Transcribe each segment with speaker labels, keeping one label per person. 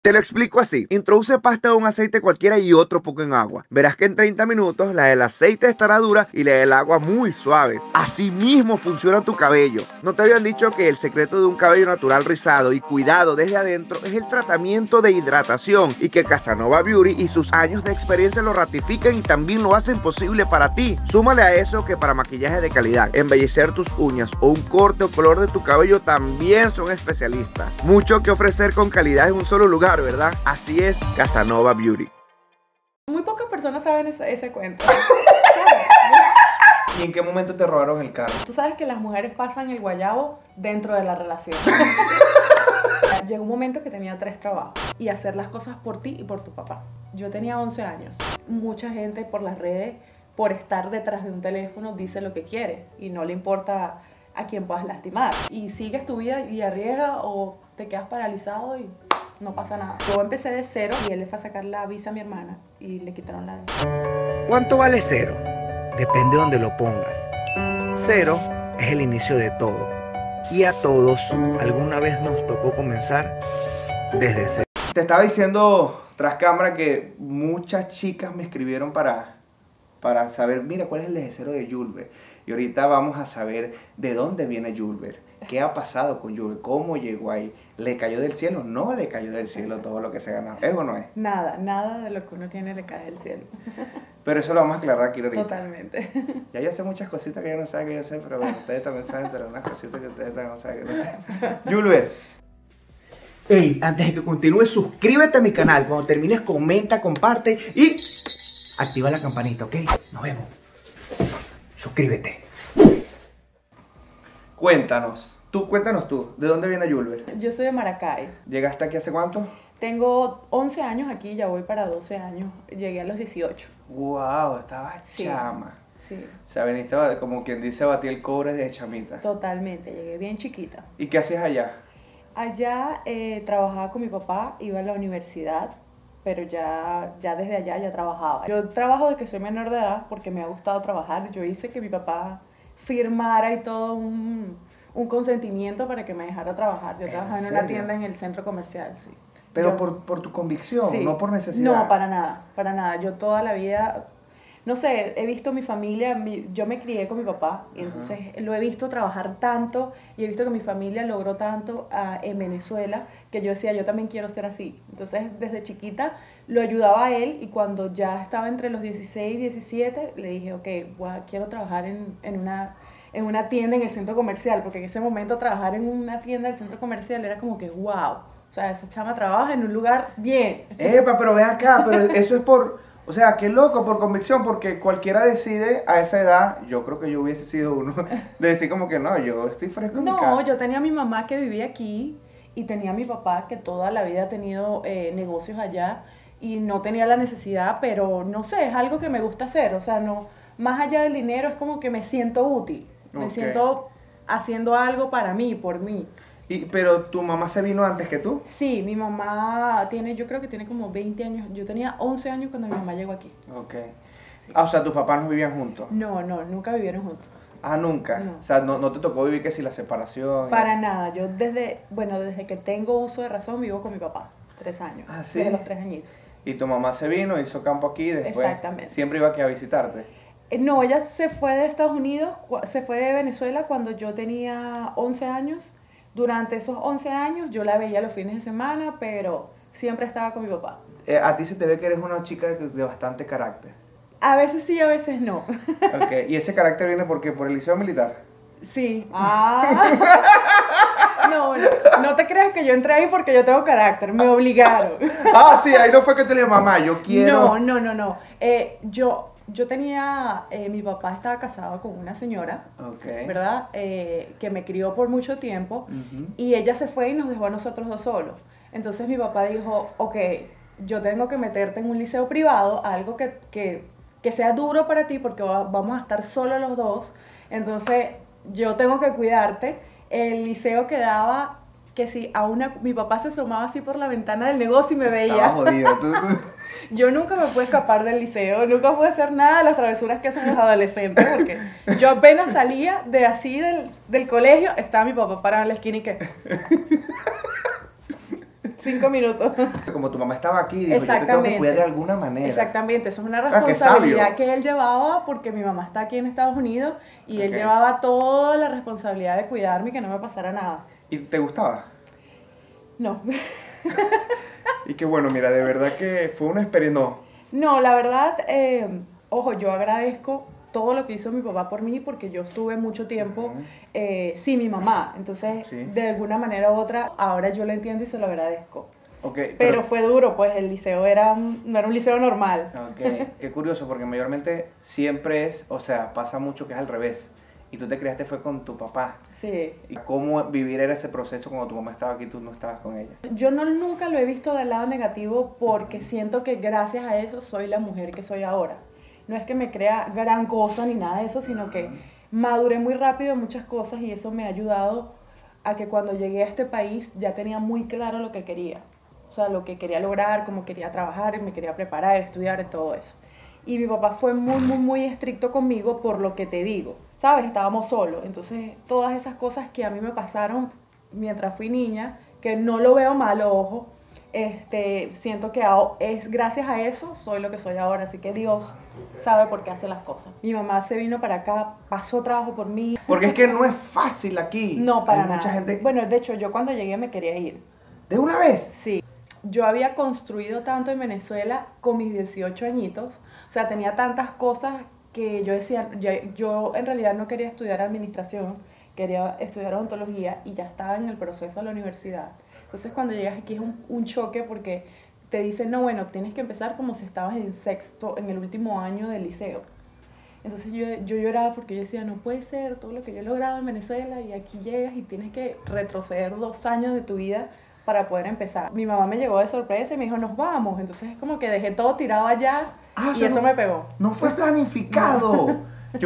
Speaker 1: Te lo explico así. Introduce pasta de un aceite cualquiera y otro poco en agua. Verás que en 30 minutos la del aceite estará dura y la del agua muy suave. Así mismo funciona tu cabello. ¿No te habían dicho que el secreto de un cabello natural rizado y cuidado desde adentro es el tratamiento de hidratación y que Casanova Beauty y sus años de experiencia lo ratifican y también lo hacen posible para ti? Súmale a eso que para maquillaje de calidad, embellecer tus uñas o un corte o color de tu cabello también son especialistas. Mucho que ofrecer con calidad en un solo lugar, ¿verdad? Así es Casanova Beauty.
Speaker 2: Muy pocas personas saben ese cuento.
Speaker 3: ¿Y en qué momento te robaron el carro?
Speaker 2: Tú sabes que las mujeres pasan el guayabo dentro de la relación. Llegó un momento que tenía 3 trabajos y hacer las cosas por ti y por tu papá. Yo tenía 11 años. Mucha gente por las redes, por estar detrás de un teléfono, dice lo que quiere y no le importa a quién puedas lastimar. Y sigues tu vida y arriesgas o te quedas paralizado y no pasa nada. Yo empecé de cero y él le fue a sacar la visa a mi hermana y le quitaron la de...
Speaker 1: ¿Cuánto vale cero? Depende de donde lo pongas. Cero es el inicio de todo. Y a todos alguna vez nos tocó comenzar desde cero.
Speaker 3: Te estaba diciendo tras cámara que muchas chicas me escribieron para saber, mira, cuál es el deseo de Julber. Y ahorita vamos a saber de dónde viene Julber, qué ha pasado con Julber, cómo llegó ahí. ¿Le cayó del cielo? No le cayó del cielo todo lo que se ganó. ¿Es o no es?
Speaker 2: Nada, nada de lo que uno tiene le cae del cielo.
Speaker 3: Pero eso lo vamos a aclarar aquí ahorita.
Speaker 2: Totalmente.
Speaker 3: Ya yo sé muchas cositas que yo no sé que yo sé, pero bueno, ustedes también saben, pero unas cositas que ustedes también no saben que no sé. Julber. Hey, antes de que continúes, suscríbete a mi canal. Cuando termines, comenta, comparte y activa la campanita, ¿ok? Nos vemos. Suscríbete. Cuéntanos tú, ¿de dónde viene Julber?
Speaker 2: Yo soy de Maracay.
Speaker 3: ¿Llegaste aquí hace cuánto?
Speaker 2: Tengo 11 años aquí, ya voy para 12 años. Llegué a los 18.
Speaker 3: Wow, estabas
Speaker 2: Sí.
Speaker 3: chama.
Speaker 2: Sí,
Speaker 3: O sea, viniste, como quien dice, batí el cobre de chamita.
Speaker 2: totalmente. Llegué bien chiquita.
Speaker 3: ¿Y qué hacías allá?
Speaker 2: Allá trabajaba con mi papá, iba a la universidad, pero ya desde allá ya trabajaba. Yo trabajo desde que soy menor de edad porque me ha gustado trabajar. Yo hice que mi papá firmara y todo un consentimiento para que me dejara trabajar. Yo trabajaba en una
Speaker 3: serio?
Speaker 2: tienda en el centro comercial, sí.
Speaker 3: Pero
Speaker 2: Yo-
Speaker 3: por tu convicción,
Speaker 2: sí.
Speaker 3: no por necesidad.
Speaker 2: No, para nada, para nada. Yo toda la vida, no sé, he visto mi familia, yo me crié con mi papá y entonces lo he visto trabajar tanto y he visto que mi familia logró tanto en Venezuela que yo decía, yo también quiero ser así. Entonces, desde chiquita lo ayudaba a él y cuando ya estaba entre los 16 y 17, le dije, ok, quiero trabajar en una tienda en el centro comercial, porque en ese momento trabajar en una tienda del centro comercial era como que, wow, o sea, esa chama trabaja en un lugar bien.
Speaker 3: Epa, pero ve acá, pero eso es por, o sea, qué loco, por convicción, porque cualquiera decide a esa edad, yo creo que yo hubiese sido uno, de decir como que no, yo estoy fresco en mi
Speaker 2: No,
Speaker 3: casa.
Speaker 2: yo tenía a mi mamá que vivía aquí y tenía a mi papá que toda la vida ha tenido negocios allá y no tenía la necesidad, pero no sé, es algo que me gusta hacer, o sea, no, más allá del dinero es como que me siento útil, me
Speaker 3: Ok.
Speaker 2: siento haciendo algo para mí, por mí.
Speaker 3: Pero tu mamá se vino antes que tú.
Speaker 2: Sí, mi mamá tiene, yo creo que tiene como 20 años, yo tenía 11 años cuando mi mamá llegó aquí.
Speaker 3: Ok.
Speaker 2: Sí.
Speaker 3: Ah, o sea, tus papás no vivían juntos.
Speaker 2: No, nunca vivieron juntos.
Speaker 3: Ah, nunca.
Speaker 2: No.
Speaker 3: O sea, no te tocó vivir que si la separación. y
Speaker 2: Para
Speaker 3: eso.
Speaker 2: nada, yo desde que tengo uso de razón vivo con mi papá, 3 años.
Speaker 3: Ah, ¿sí?
Speaker 2: Desde los 3 añitos.
Speaker 3: Y tu mamá se vino, hizo campo aquí, después.
Speaker 2: Exactamente.
Speaker 3: Siempre iba aquí a visitarte.
Speaker 2: No, ella se fue de Estados Unidos, se fue de Venezuela cuando yo tenía 11 años. Durante esos 11 años yo la veía los fines de semana, pero siempre estaba con mi papá.
Speaker 3: A ti se te ve que eres una chica de bastante carácter.
Speaker 2: A veces sí, a veces no.
Speaker 3: Ok. ¿Y ese carácter viene por qué? ¿Por el liceo militar?
Speaker 2: Sí. No te creas que yo entré ahí porque yo tengo carácter, me obligaron.
Speaker 3: Ah, sí, ahí no fue que te le dije, mamá, yo quiero.
Speaker 2: No. Yo tenía, mi papá estaba casado con una señora,
Speaker 3: Ok.
Speaker 2: ¿verdad? Que me crió por mucho tiempo
Speaker 3: Ujú.
Speaker 2: y ella se fue y nos dejó a nosotros dos solos. Entonces mi papá dijo, ok, yo tengo que meterte en un liceo privado, algo que sea duro para ti porque vamos a estar solos los dos. Entonces yo tengo que cuidarte. El liceo quedaba que si mi papá se asomaba así por la ventana del negocio y me
Speaker 3: Estaba
Speaker 2: veía.
Speaker 3: jodido.
Speaker 2: Yo nunca me pude escapar del liceo, nunca pude hacer nada de las travesuras que hacen los adolescentes, porque yo apenas salía del colegio, estaba mi papá parado en la esquina y que... 5 minutos.
Speaker 3: Como tu mamá estaba aquí, dijo, yo te tengo que
Speaker 2: Exactamente.
Speaker 3: cuidar de alguna manera.
Speaker 2: Exactamente, eso es una
Speaker 3: qué
Speaker 2: responsabilidad
Speaker 3: sabio.
Speaker 2: que él llevaba porque mi mamá está aquí en Estados Unidos y él
Speaker 3: Ok.
Speaker 2: llevaba toda la responsabilidad de cuidarme y que no me pasara nada.
Speaker 3: ¿Y te gustaba?
Speaker 2: No.
Speaker 3: Y que bueno, mira, de verdad que fue una experiencia, no.
Speaker 2: No, la verdad, ojo, yo agradezco todo lo que hizo mi papá por mí porque yo estuve mucho tiempo
Speaker 3: Ujú.
Speaker 2: sin mi mamá. Entonces,
Speaker 3: Sí.
Speaker 2: de alguna manera u otra, ahora yo lo entiendo y se lo agradezco.
Speaker 3: Ok,
Speaker 2: Pero fue duro, pues el liceo no era un liceo normal.
Speaker 3: Ok, qué curioso, porque mayormente siempre es, o sea, pasa mucho que es al revés. Y tú te criaste fue con tu papá.
Speaker 2: Sí.
Speaker 3: ¿Y cómo vivir era ese proceso cuando tu mamá estaba aquí y tú no estabas con ella?
Speaker 2: Yo nunca lo he visto del lado negativo porque siento que gracias a eso soy la mujer que soy ahora. No es que me crea gran cosa ni nada de eso, sino que maduré muy rápido en muchas cosas y eso me ha ayudado a que cuando llegué a este país ya tenía muy claro lo que quería. O sea, lo que quería lograr, cómo quería trabajar, me quería preparar, estudiar y todo eso. Y mi papá fue muy estricto conmigo por lo que te digo. ¿Sabes? Estábamos solos. Entonces, todas esas cosas que a mí me pasaron mientras fui niña, que no lo veo mal, ojo, siento que es gracias a eso soy lo que soy ahora. Así que Dios sabe por qué hace las cosas. Mi mamá se vino para acá, pasó trabajo por mí.
Speaker 3: Porque es que no es fácil aquí.
Speaker 2: No, para
Speaker 3: Hay
Speaker 2: nada.
Speaker 3: mucha gente...
Speaker 2: Bueno, de hecho, yo cuando llegué me quería ir.
Speaker 3: ¿De una vez?
Speaker 2: Sí. Yo había construido tanto en Venezuela con mis 18 añitos. O sea, tenía tantas cosas que yo decía, yo en realidad no quería estudiar administración, quería estudiar odontología y ya estaba en el proceso de la universidad. Entonces cuando llegas aquí es un choque porque te dicen, no, bueno, tienes que empezar como si estabas en sexto, en el último año del liceo. Entonces yo lloraba porque yo decía, no puede ser todo lo que yo he logrado en Venezuela y aquí llegas y tienes que retroceder 2 años de tu vida para poder empezar. Mi mamá me llegó de sorpresa y me dijo, nos vamos. Entonces es como que dejé todo tirado allá
Speaker 3: Ah, o
Speaker 2: y
Speaker 3: sea,
Speaker 2: eso
Speaker 3: no-
Speaker 2: me pegó.
Speaker 3: No fue planificado.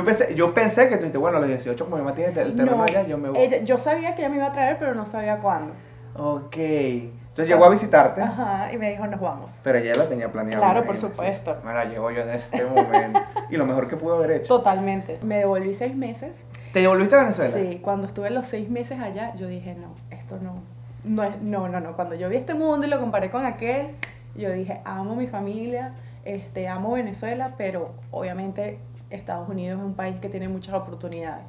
Speaker 3: Yo pensé que tú dijiste, bueno, a los 18, como mi mamá tiene el terreno
Speaker 2: No,
Speaker 3: allá, yo me voy.
Speaker 2: yo sabía que ella me iba a traer, pero no sabía cuándo.
Speaker 3: Ok. Entonces llegó a visitarte,
Speaker 2: Ajá, y me dijo, nos vamos.
Speaker 3: pero ella la tenía planeado.
Speaker 2: Claro, por
Speaker 3: imagínate.
Speaker 2: supuesto.
Speaker 3: Me la llevo yo en este momento. Y lo mejor que pudo haber hecho.
Speaker 2: Totalmente. Me devolví 6 meses.
Speaker 3: ¿Te devolviste a Venezuela?
Speaker 2: Sí, cuando estuve los 6 meses allá, yo dije, no, esto no es, no. Cuando yo vi este mundo y lo comparé con aquel, yo dije, amo mi familia, amo Venezuela, pero obviamente Estados Unidos es un país que tiene muchas oportunidades.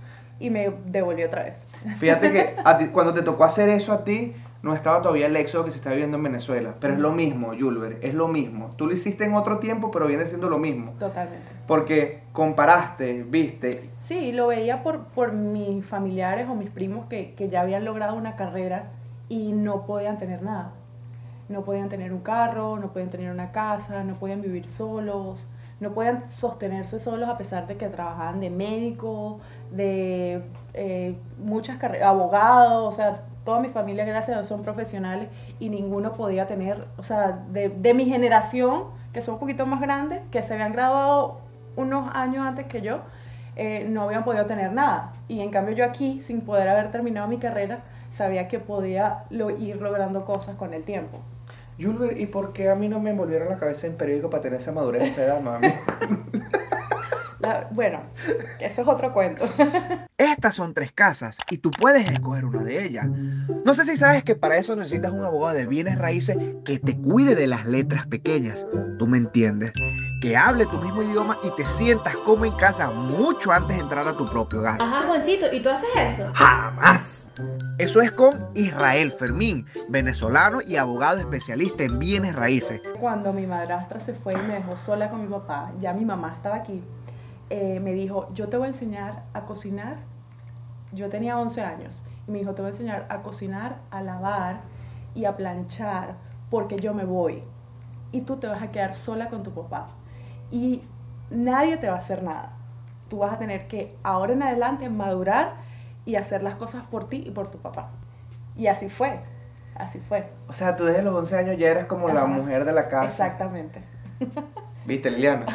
Speaker 2: Y me devolví otra vez.
Speaker 3: Fíjate que a ti, cuando te tocó hacer eso a ti, no estaba todavía el éxodo que se está viviendo en Venezuela. Pero es lo mismo, Julber, es lo mismo. Tú lo hiciste en otro tiempo, pero viene siendo lo mismo.
Speaker 2: Totalmente.
Speaker 3: Porque comparaste, viste.
Speaker 2: Sí, lo veía por mis familiares o mis primos que ya habían logrado una carrera y no podían tener nada. No podían tener un carro, no podían tener una casa, no podían vivir solos, no podían sostenerse solos a pesar de que trabajaban de médico, de muchas carreras, abogados, o sea, toda mi familia, gracias a Dios, son profesionales y ninguno podía tener, o sea, de mi generación, que son un poquito más grandes, que se habían graduado unos años antes que yo, no habían podido tener nada. Y en cambio yo aquí, sin poder haber terminado mi carrera, sabía que podía ir logrando cosas con el tiempo.
Speaker 3: Julber, ¿y por qué a mí no me envolvieron la cabeza en periódico para tener esa madurez a esa edad, mami?
Speaker 2: Bueno, eso es otro cuento.
Speaker 1: Estas son 3 casas y tú puedes escoger una de ellas. No sé si sabes que para eso necesitas un abogado de bienes raíces que te cuide de las letras pequeñas. ¿Tú me entiendes? Que hable tu mismo idioma y te sientas como en casa mucho antes de entrar a tu propio hogar.
Speaker 4: Ajá, Juancito, ¿y tú haces eso?
Speaker 1: ¡Jamás! Eso es con Israel Fermín, venezolano y abogado especialista en bienes raíces.
Speaker 2: Cuando mi madrastra se fue y me dejó sola con mi papá, ya mi mamá estaba aquí, me dijo, yo te voy a enseñar a cocinar. Yo tenía 11 años y me dijo, te voy a enseñar a cocinar, a lavar y a planchar porque yo me voy y tú te vas a quedar sola con tu papá y nadie te va a hacer nada. Tú vas a tener que ahora en adelante madurar y hacer las cosas por ti y por tu papá. Y así fue, así fue.
Speaker 3: O sea, tú desde los 11 años ya eras como la
Speaker 2: Ajá.
Speaker 3: mujer de la casa.
Speaker 2: Exactamente.
Speaker 3: ¿Viste, Liliana?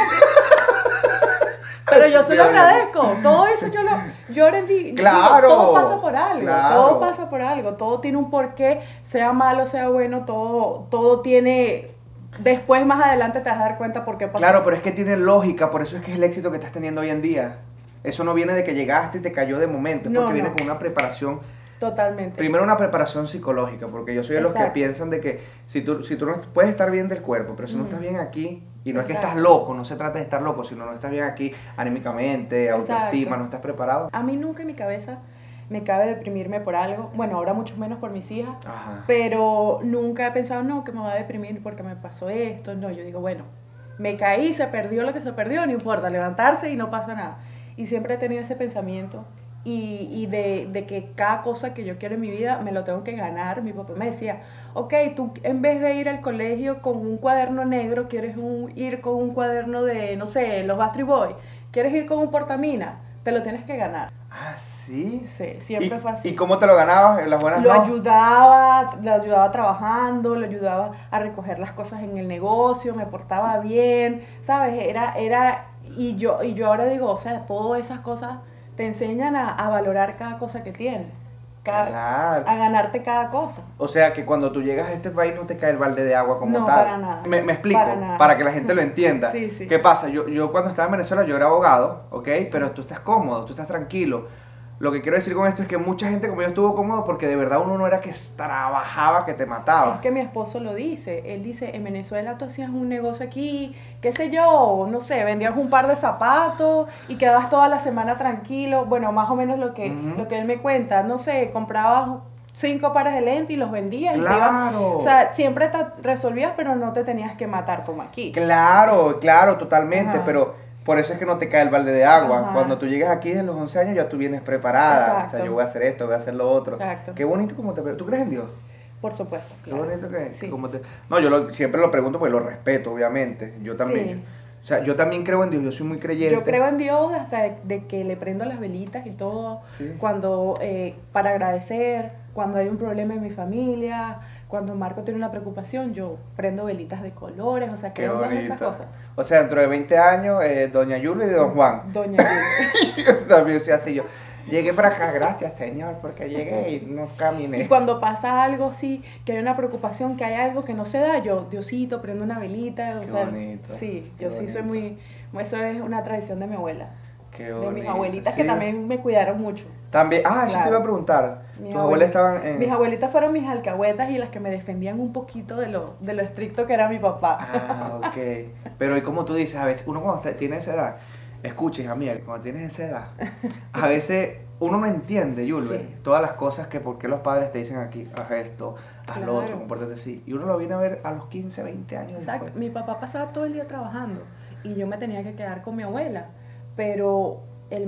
Speaker 2: Pero yo se lo
Speaker 3: Bien.
Speaker 2: agradezco. Todo eso yo aprendí.
Speaker 3: Claro,
Speaker 2: Todo pasa por algo.
Speaker 3: claro.
Speaker 2: Todo pasa por algo. Todo tiene un porqué. Sea malo, sea bueno, todo tiene. Después, más adelante, te vas a dar cuenta por qué pasó.
Speaker 3: Claro, pero es que tiene lógica, por eso es que es el éxito que estás teniendo hoy en día. Eso no viene de que llegaste y te cayó de momento, es
Speaker 2: No,
Speaker 3: porque viene
Speaker 2: no.
Speaker 3: con una preparación
Speaker 2: Totalmente.
Speaker 3: Primero una preparación psicológica, porque yo soy de los que
Speaker 2: Exacto.
Speaker 3: piensan de que si tú no puedes estar bien del cuerpo, pero si no estás bien aquí, y no es que
Speaker 2: Exacto.
Speaker 3: estás loco, no se trata de estar loco, sino no estás bien aquí anímicamente, autoestima,
Speaker 2: Exacto.
Speaker 3: no estás preparado.
Speaker 2: A mí nunca en mi cabeza me cabe deprimirme por algo. Bueno, ahora mucho menos por mis hijas.
Speaker 3: Ajá.
Speaker 2: Pero nunca he pensado, no, que me va a deprimir porque me pasó esto. No, yo digo, bueno, me caí, se perdió lo que se perdió, no importa, levantarse y no pasa nada. Y siempre he tenido ese pensamiento y de que cada cosa que yo quiero en mi vida me lo tengo que ganar. Mi papá me decía, ok, tú en vez de ir al colegio con un cuaderno negro, quieres ir con un cuaderno de, no sé, los Backstreet Boys, quieres ir con un portamina, te lo tienes que ganar.
Speaker 3: Ah, ¿sí?
Speaker 2: Sí, siempre fue así.
Speaker 3: ¿Y cómo te lo ganabas? ¿En las buenas
Speaker 2: Lo
Speaker 3: no?
Speaker 2: ayudaba trabajando, lo ayudaba a recoger las cosas en el negocio, me portaba bien, ¿sabes? Y yo ahora digo, o sea, todas esas cosas te enseñan a valorar cada cosa que tienes,
Speaker 3: Claro.
Speaker 2: a ganarte cada cosa.
Speaker 3: O sea, que cuando tú llegas a este país no te cae el balde de agua como
Speaker 2: No,
Speaker 3: tal.
Speaker 2: para nada.
Speaker 3: Me explico,
Speaker 2: Para nada.
Speaker 3: para que la gente lo entienda.
Speaker 2: Sí, sí.
Speaker 3: ¿Qué pasa? Yo cuando estaba en Venezuela yo era abogado, ¿ok? Pero tú estás cómodo, tú estás tranquilo. Lo que quiero decir con esto es que mucha gente como yo estuvo cómodo porque de verdad uno no era que trabajaba, que te mataba.
Speaker 2: Es que mi esposo lo dice, él dice, en Venezuela tú hacías un negocio aquí, qué sé yo, no sé, vendías un par de zapatos y quedabas toda la semana tranquilo, bueno, más o menos lo que él me cuenta, no sé, comprabas 5 pares de lentes y los vendías.
Speaker 3: Claro.
Speaker 2: O sea, siempre te resolvías, pero no te tenías que matar como aquí.
Speaker 3: Claro, totalmente,
Speaker 2: Ajá.
Speaker 3: pero por eso es que no te cae el balde de agua.
Speaker 2: Ajá.
Speaker 3: Cuando tú llegas aquí desde los 11 años ya tú vienes preparada.
Speaker 2: Exacto.
Speaker 3: O sea, yo voy a hacer esto, voy a hacer lo otro.
Speaker 2: Exacto.
Speaker 3: Qué bonito como te... ¿Tú crees en Dios?
Speaker 2: Por supuesto.
Speaker 3: Qué
Speaker 2: claro.
Speaker 3: bonito que
Speaker 2: Sí.
Speaker 3: como te... No, siempre lo pregunto porque lo respeto, obviamente. Yo también.
Speaker 2: Sí.
Speaker 3: O sea, yo también creo en Dios, yo soy muy creyente.
Speaker 2: Yo creo en Dios hasta de que le prendo las velitas y todo,
Speaker 3: Sí.
Speaker 2: cuando para agradecer, cuando hay un problema en mi familia, cuando Marco tiene una preocupación, yo prendo velitas de colores, o sea,
Speaker 3: Qué
Speaker 2: creo en todas
Speaker 3: bonito.
Speaker 2: esas cosas.
Speaker 3: O sea, dentro de 20 años, Doña Yulbe y Don Juan.
Speaker 2: Doña Yulbe.
Speaker 3: Yo también soy así. Yo llegué para acá, gracias, Señor, porque llegué y no caminé.
Speaker 2: Y cuando pasa algo así, que hay una preocupación, que hay algo que no se da, yo, Diosito, prendo una velita, o
Speaker 3: Qué
Speaker 2: sea,
Speaker 3: bonito,
Speaker 2: sí,
Speaker 3: qué
Speaker 2: yo sí soy
Speaker 3: bonito.
Speaker 2: eso es una tradición de mi abuela,
Speaker 3: Qué
Speaker 2: de
Speaker 3: bonito.
Speaker 2: mis abuelitas
Speaker 3: Sí.
Speaker 2: que también me cuidaron mucho.
Speaker 3: También, eso te
Speaker 2: Claro.
Speaker 3: iba a preguntar.
Speaker 2: Mis
Speaker 3: Tus abuelas estaban en...
Speaker 2: Mis abuelitas fueron mis alcahuetas y las que me defendían un poquito de lo estricto que era mi papá.
Speaker 3: Ah, ok. Pero y como tú dices, a veces uno cuando tiene esa edad, escuches, amiga, cuando tienes esa edad, a veces uno no entiende, Yulbe,
Speaker 2: Sí.
Speaker 3: todas las cosas que por qué los padres te dicen aquí, haz esto, haz lo
Speaker 2: Claro.
Speaker 3: otro, compórtate así. Y uno lo viene a ver a los 15, 20 años
Speaker 2: Exacto.
Speaker 3: después.
Speaker 2: Mi papá pasaba todo el día trabajando y yo me tenía que quedar con mi abuela, pero él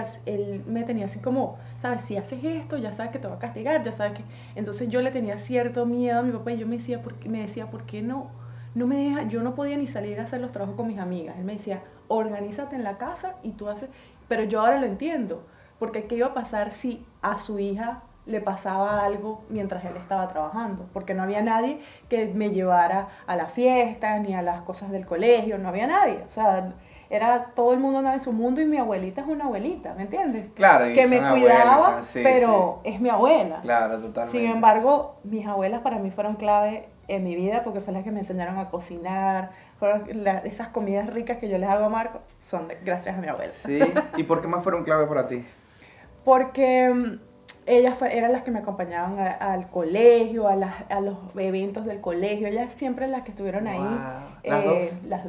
Speaker 2: me tenía así como, sabes, si haces esto, ya sabes que te va a castigar, ya sabes que... Entonces yo le tenía cierto miedo a mi papá y yo me decía, ¿por qué no me deja? Yo no podía ni salir a hacer los trabajos con mis amigas. Él me decía, organízate en la casa y tú haces... Pero yo ahora lo entiendo, porque ¿qué iba a pasar si a su hija le pasaba algo mientras él estaba trabajando? Porque no había nadie que me llevara a la fiesta ni a las cosas del colegio, no había nadie. O sea, todo el mundo andaba en su mundo y mi abuelita es una abuelita, ¿me entiendes?
Speaker 3: Claro, y
Speaker 2: Que me
Speaker 3: son
Speaker 2: cuidaba,
Speaker 3: abuelas, sí,
Speaker 2: pero es mi abuela.
Speaker 3: Claro, totalmente.
Speaker 2: Sin embargo, mis abuelas para mí fueron clave en mi vida porque fueron las que me enseñaron a cocinar, esas comidas ricas que yo les hago a Marco, son gracias a mi abuela.
Speaker 3: Sí, ¿y por qué más fueron clave para ti?
Speaker 2: Porque ellas eran las que me acompañaban al colegio, a los eventos del colegio, ellas siempre las que estuvieron ahí.
Speaker 3: Wow.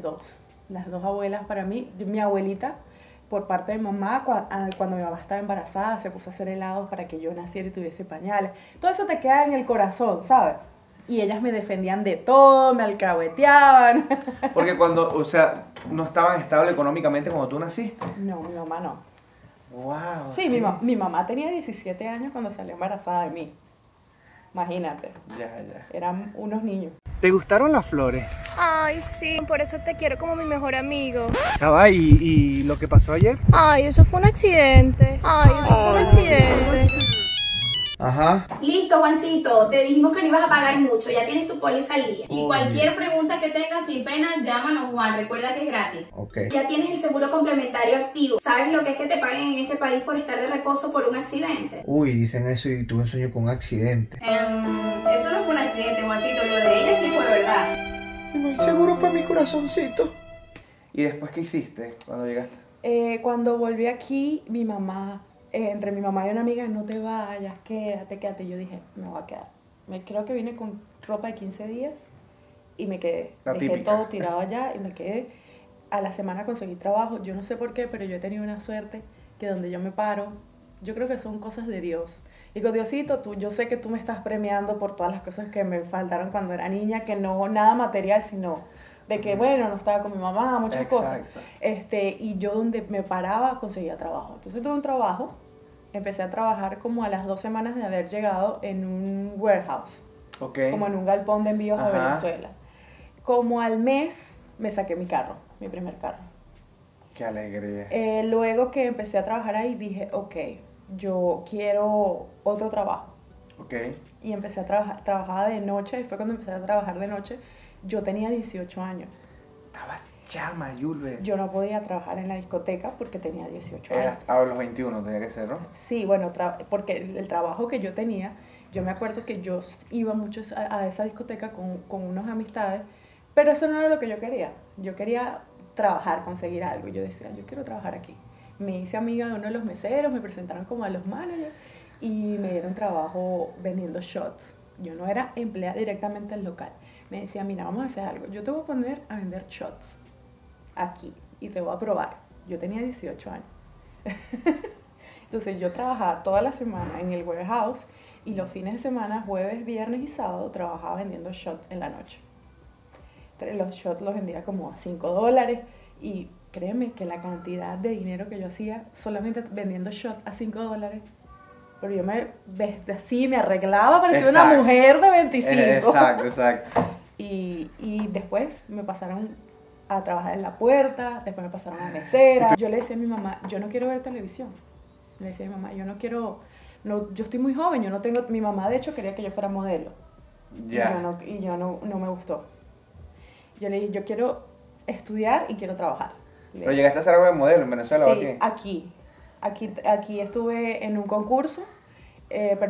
Speaker 2: Las dos abuelas para mí. Mi abuelita, por parte de mamá, cuando mi mamá estaba embarazada, se puso a hacer helados para que yo naciera y tuviese pañales. Todo eso te queda en el corazón, ¿sabes? Y ellas me defendían de todo, me alcahueteaban.
Speaker 3: Porque cuando, o sea, no estaban estable económicamente cuando tú naciste.
Speaker 2: No, mi mamá no.
Speaker 3: Wow.
Speaker 2: Sí, mi mamá tenía 17 años cuando salió embarazada de mí. Imagínate,
Speaker 3: Ya.
Speaker 2: eran unos niños.
Speaker 3: ¿Te gustaron las flores?
Speaker 5: Ay, sí, por eso te quiero como mi mejor amigo.
Speaker 3: Chava, ¿y lo que pasó ayer?
Speaker 5: Ay, eso fue un accidente. Ay, eso fue un accidente.
Speaker 3: Ajá.
Speaker 4: Listo, Juancito, te dijimos que no ibas a pagar mucho, ya tienes tu póliza al día. Y
Speaker 3: Uy.
Speaker 4: cualquier pregunta que tengas sin pena, llámanos, Juan, recuerda que es gratis.
Speaker 3: Ok.
Speaker 4: Ya tienes el seguro complementario activo. ¿Sabes lo que es que te paguen en este país por estar de reposo por un accidente?
Speaker 3: Uy, dicen eso y tuve un sueño con un accidente.
Speaker 4: Eso no fue un accidente, Juancito, lo de ella sí fue verdad.
Speaker 3: Y no hay seguro para mi corazoncito. ¿Y después qué hiciste cuando llegaste?
Speaker 2: Cuando volví aquí, mi mamá entre mi mamá y una amiga, no te vayas, quédate, quédate. Y yo dije, me voy a quedar. Creo que vine con ropa de 15 días y me quedé.
Speaker 3: La
Speaker 2: Dejé
Speaker 3: típica.
Speaker 2: todo tirado allá y me quedé. A la semana conseguí trabajo. Yo no sé por qué, pero yo he tenido una suerte que donde yo me paro, yo creo que son cosas de Dios. Y con Diosito, yo sé que tú me estás premiando por todas las cosas que me faltaron cuando era niña, que no nada material, sino de que, bueno, no estaba con mi mamá, muchas cosas. Y yo donde me paraba conseguía trabajo. Entonces tuve un trabajo, empecé a trabajar como a las 2 semanas de haber llegado en un warehouse, como en un galpón de envíos a Venezuela. Como al mes me saqué mi carro, mi primer carro.
Speaker 3: Qué alegría.
Speaker 2: Luego que empecé a trabajar ahí dije, ok, yo quiero otro trabajo.
Speaker 3: Ok.
Speaker 2: Y empecé a trabajar, trabajaba de noche, y fue cuando empecé a trabajar de noche. Yo tenía 18 años.
Speaker 3: Estabas chama, Yulbe.
Speaker 2: Yo no podía trabajar en la discoteca porque tenía 18 años.
Speaker 3: A los 21 tenía que ser, ¿no?
Speaker 2: Sí, bueno, porque el trabajo que yo tenía, yo me acuerdo que yo iba mucho a esa discoteca con unas amistades, pero eso no era lo que yo quería. Yo quería trabajar, conseguir algo. Yo decía, yo quiero trabajar aquí. Me hice amiga de uno de los meseros, me presentaron como a los managers y me dieron trabajo vendiendo shots. Yo no era empleada directamente del local. Me decía, mira, vamos a hacer algo. Yo te voy a poner a vender shots aquí y te voy a probar. Yo tenía 18 años. Entonces yo trabajaba toda la semana en el warehouse y los fines de semana, jueves, viernes y sábado, trabajaba vendiendo shots en la noche. Los shots los vendía como a $5 y créeme que la cantidad de dinero que yo hacía solamente vendiendo shots a $5, pero yo así me arreglaba, parecía una mujer de 25.
Speaker 3: Exacto.
Speaker 2: Y después me pasaron a trabajar en la puerta, después me pasaron a mesera. Yo le decía a mi mamá, yo no quiero ver televisión. Le decía a mi mamá, yo no quiero, yo estoy muy joven, yo no tengo, mi mamá de hecho quería que yo fuera modelo.
Speaker 3: Ya.
Speaker 2: Y yo no me gustó. Yo le dije, yo quiero estudiar y quiero trabajar.
Speaker 3: ¿Pero llegaste a hacer algo de modelo en Venezuela o aquí?
Speaker 2: Aquí estuve en un concurso, pero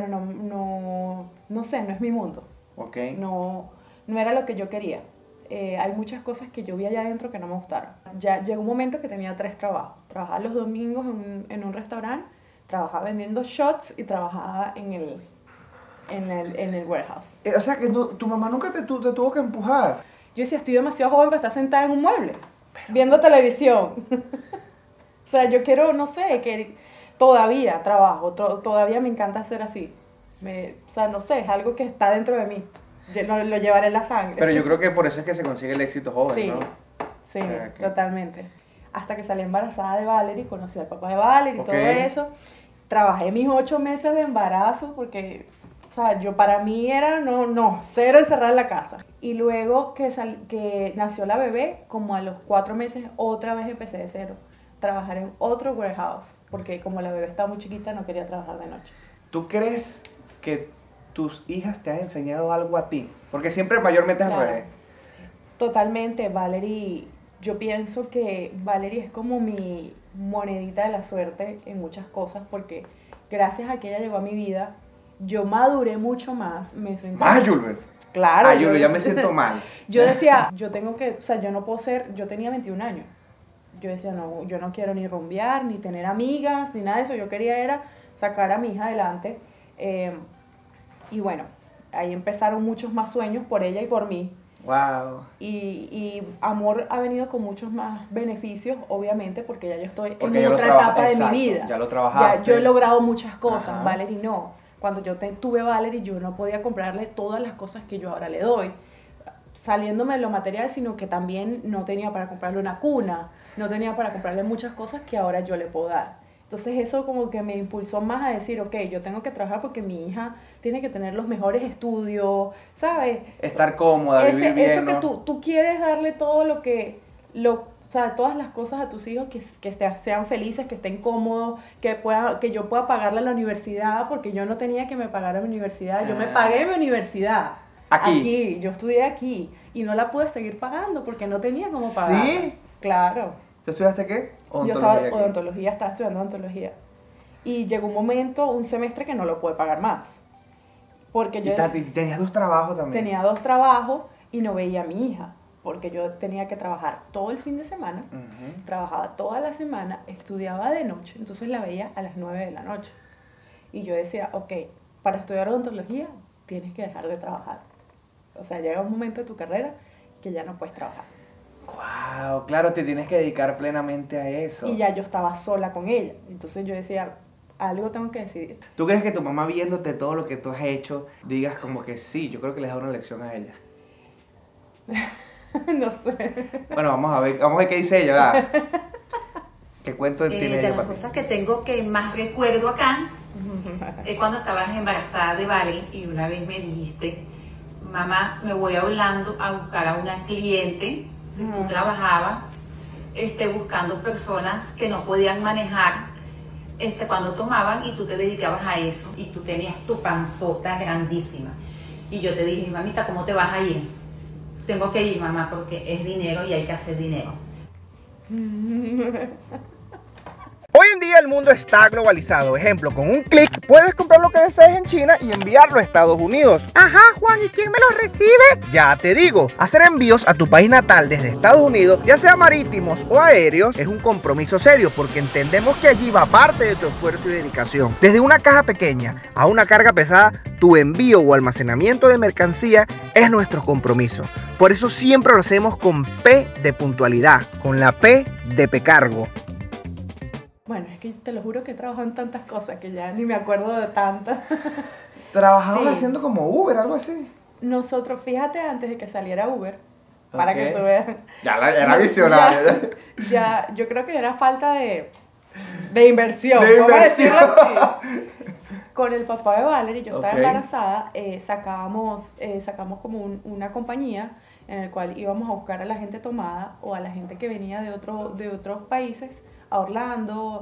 Speaker 2: no sé, no es mi mundo.
Speaker 3: Ok.
Speaker 2: No era lo que yo quería. Hay muchas cosas que yo vi allá adentro que no me gustaron. Ya llegó un momento que tenía 3 trabajos. Trabajaba los domingos en un restaurante, trabajaba vendiendo shots y trabajaba en el warehouse.
Speaker 3: O sea que tu mamá nunca te tuvo que empujar.
Speaker 2: Yo decía, estoy demasiado joven para estar sentada en un mueble, viendo televisión. O sea, yo quiero, no sé, que todavía trabajo, todavía me encanta hacer así. O sea, no sé, es algo que está dentro de mí. Yo lo llevaré en la sangre.
Speaker 3: Pero yo creo que por eso es que se consigue el éxito joven,
Speaker 2: sí,
Speaker 3: ¿no?
Speaker 2: Sí, totalmente. Hasta que salí embarazada de Valerie, conocí al papá de Valerie y todo eso. Trabajé mis 8 meses de embarazo porque, o sea, para mí era cero encerrada en la casa. Y luego que nació la bebé, como a los 4 meses, otra vez empecé de cero. Trabajar en otro warehouse, porque como la bebé estaba muy chiquita, no quería trabajar de noche.
Speaker 3: ¿Tú crees que tus hijas te han enseñado algo a ti? Porque siempre mayormente es al revés.
Speaker 2: Totalmente, Valerie, yo pienso que Valerie es como mi monedita de la suerte en muchas cosas, porque gracias a que ella llegó a mi vida, yo maduré mucho más.
Speaker 3: ¿Más, Yulbe?
Speaker 2: Claro.
Speaker 3: Yulbe, ya me siento mal.
Speaker 2: Yo decía, yo no puedo ser, yo tenía 21 años. Yo decía, no, yo no quiero ni rumbear, ni tener amigas, ni nada de eso. Yo quería era sacar a mi hija adelante. Y bueno, ahí empezaron muchos más sueños por ella y por mí.
Speaker 3: Wow.
Speaker 2: Y amor ha venido con muchos más beneficios, obviamente, porque ya yo estoy en otra etapa de mi vida.
Speaker 3: Ya lo trabajaste.
Speaker 2: Ya yo he logrado muchas cosas.
Speaker 3: Ajá.
Speaker 2: Valerie no. Cuando yo tuve Valerie, yo no podía comprarle todas las cosas que yo ahora le doy, saliéndome de lo material, sino que también no tenía para comprarle una cuna, no tenía para comprarle muchas cosas que ahora yo le puedo dar. Entonces eso como que me impulsó más a decir, ok, yo tengo que trabajar porque mi hija tiene que tener los mejores estudios, ¿sabes?
Speaker 3: Estar cómoda, vivir bien,
Speaker 2: eso que
Speaker 3: ¿no?
Speaker 2: tú quieres darle todo o sea, todas las cosas a tus hijos que sean felices, que estén cómodos, que yo pueda pagarle a la universidad, porque yo no tenía que me pagara mi universidad, yo me pagué mi universidad. Aquí, yo estudié aquí y no la pude seguir pagando porque no tenía cómo pagar.
Speaker 3: ¿Sí?
Speaker 2: Claro.
Speaker 3: ¿Tú estudiaste qué?
Speaker 2: Estaba estudiando odontología. Y llegó un momento, un semestre que no lo pude pagar más. Porque yo
Speaker 3: ¿Tenías 2 trabajos también?
Speaker 2: tenía 2 trabajos y no veía a mi hija. porque yo tenía que trabajar todo el fin de semana, trabajaba toda la semana, estudiaba de noche, entonces la veía a las 9 de la noche. Y yo decía, ok, para estudiar odontología tienes que dejar de trabajar. O sea, llega un momento de tu carrera que ya no puedes trabajar.
Speaker 3: Wow, claro, te tienes que dedicar plenamente a eso.
Speaker 2: Y ya yo estaba sola con ella. Entonces yo decía, algo tengo que decidir.
Speaker 3: ¿Tú crees que tu mamá viéndote todo lo que tú has hecho, digas como que sí, yo creo que les da una lección a ella?
Speaker 2: No sé.
Speaker 3: Bueno, vamos a ver qué dice ella, ¿verdad? ¿Qué cuento tiene
Speaker 6: De
Speaker 3: ella
Speaker 6: las
Speaker 3: para ti?
Speaker 6: cosas que tengo que más recuerdo acá es cuando estabas embarazada de Vale y una vez me dijiste, mamá, me voy a Orlando a buscar a una cliente que tú trabajabas, buscando personas que no podían manejar cuando tomaban, y tú te dedicabas a eso y tú tenías tu panzota grandísima. Y yo te dije, mamita, ¿cómo te vas a ir? Tengo que ir, mamá, porque es dinero y hay que hacer dinero.
Speaker 1: Hoy en día el mundo está globalizado. Ejemplo, con un clic puedes comprar lo que desees en China y enviarlo a Estados Unidos. Ajá, Juan, ¿y quién me lo recibe? Ya te digo, hacer envíos a tu país natal desde Estados Unidos, ya sea marítimos o aéreos, es un compromiso serio porque entendemos que allí va parte de tu esfuerzo y dedicación. Desde una caja pequeña a una carga pesada, tu envío o almacenamiento de mercancía es nuestro compromiso. Por eso siempre lo hacemos con P de puntualidad, con la P de Pecargo.
Speaker 2: Bueno, es que te lo juro que he trabajado en tantas cosas que ya ni me acuerdo de tantas.
Speaker 3: ¿Trabajabas
Speaker 2: Sí.
Speaker 3: haciendo como Uber, algo así?
Speaker 2: Nosotros, fíjate, antes de que saliera Uber, para que
Speaker 3: Ok.
Speaker 2: tú veas.
Speaker 3: Ya era visionario.
Speaker 2: Ya, yo creo que era falta de inversión,
Speaker 3: De
Speaker 2: vamos a
Speaker 3: inversión.
Speaker 2: decirlo así. Con el papá de Valerie, yo estaba
Speaker 3: Ok.
Speaker 2: embarazada, sacamos como una compañía en la cual íbamos a buscar a la gente tomada o a la gente que venía de otros países, a Orlando,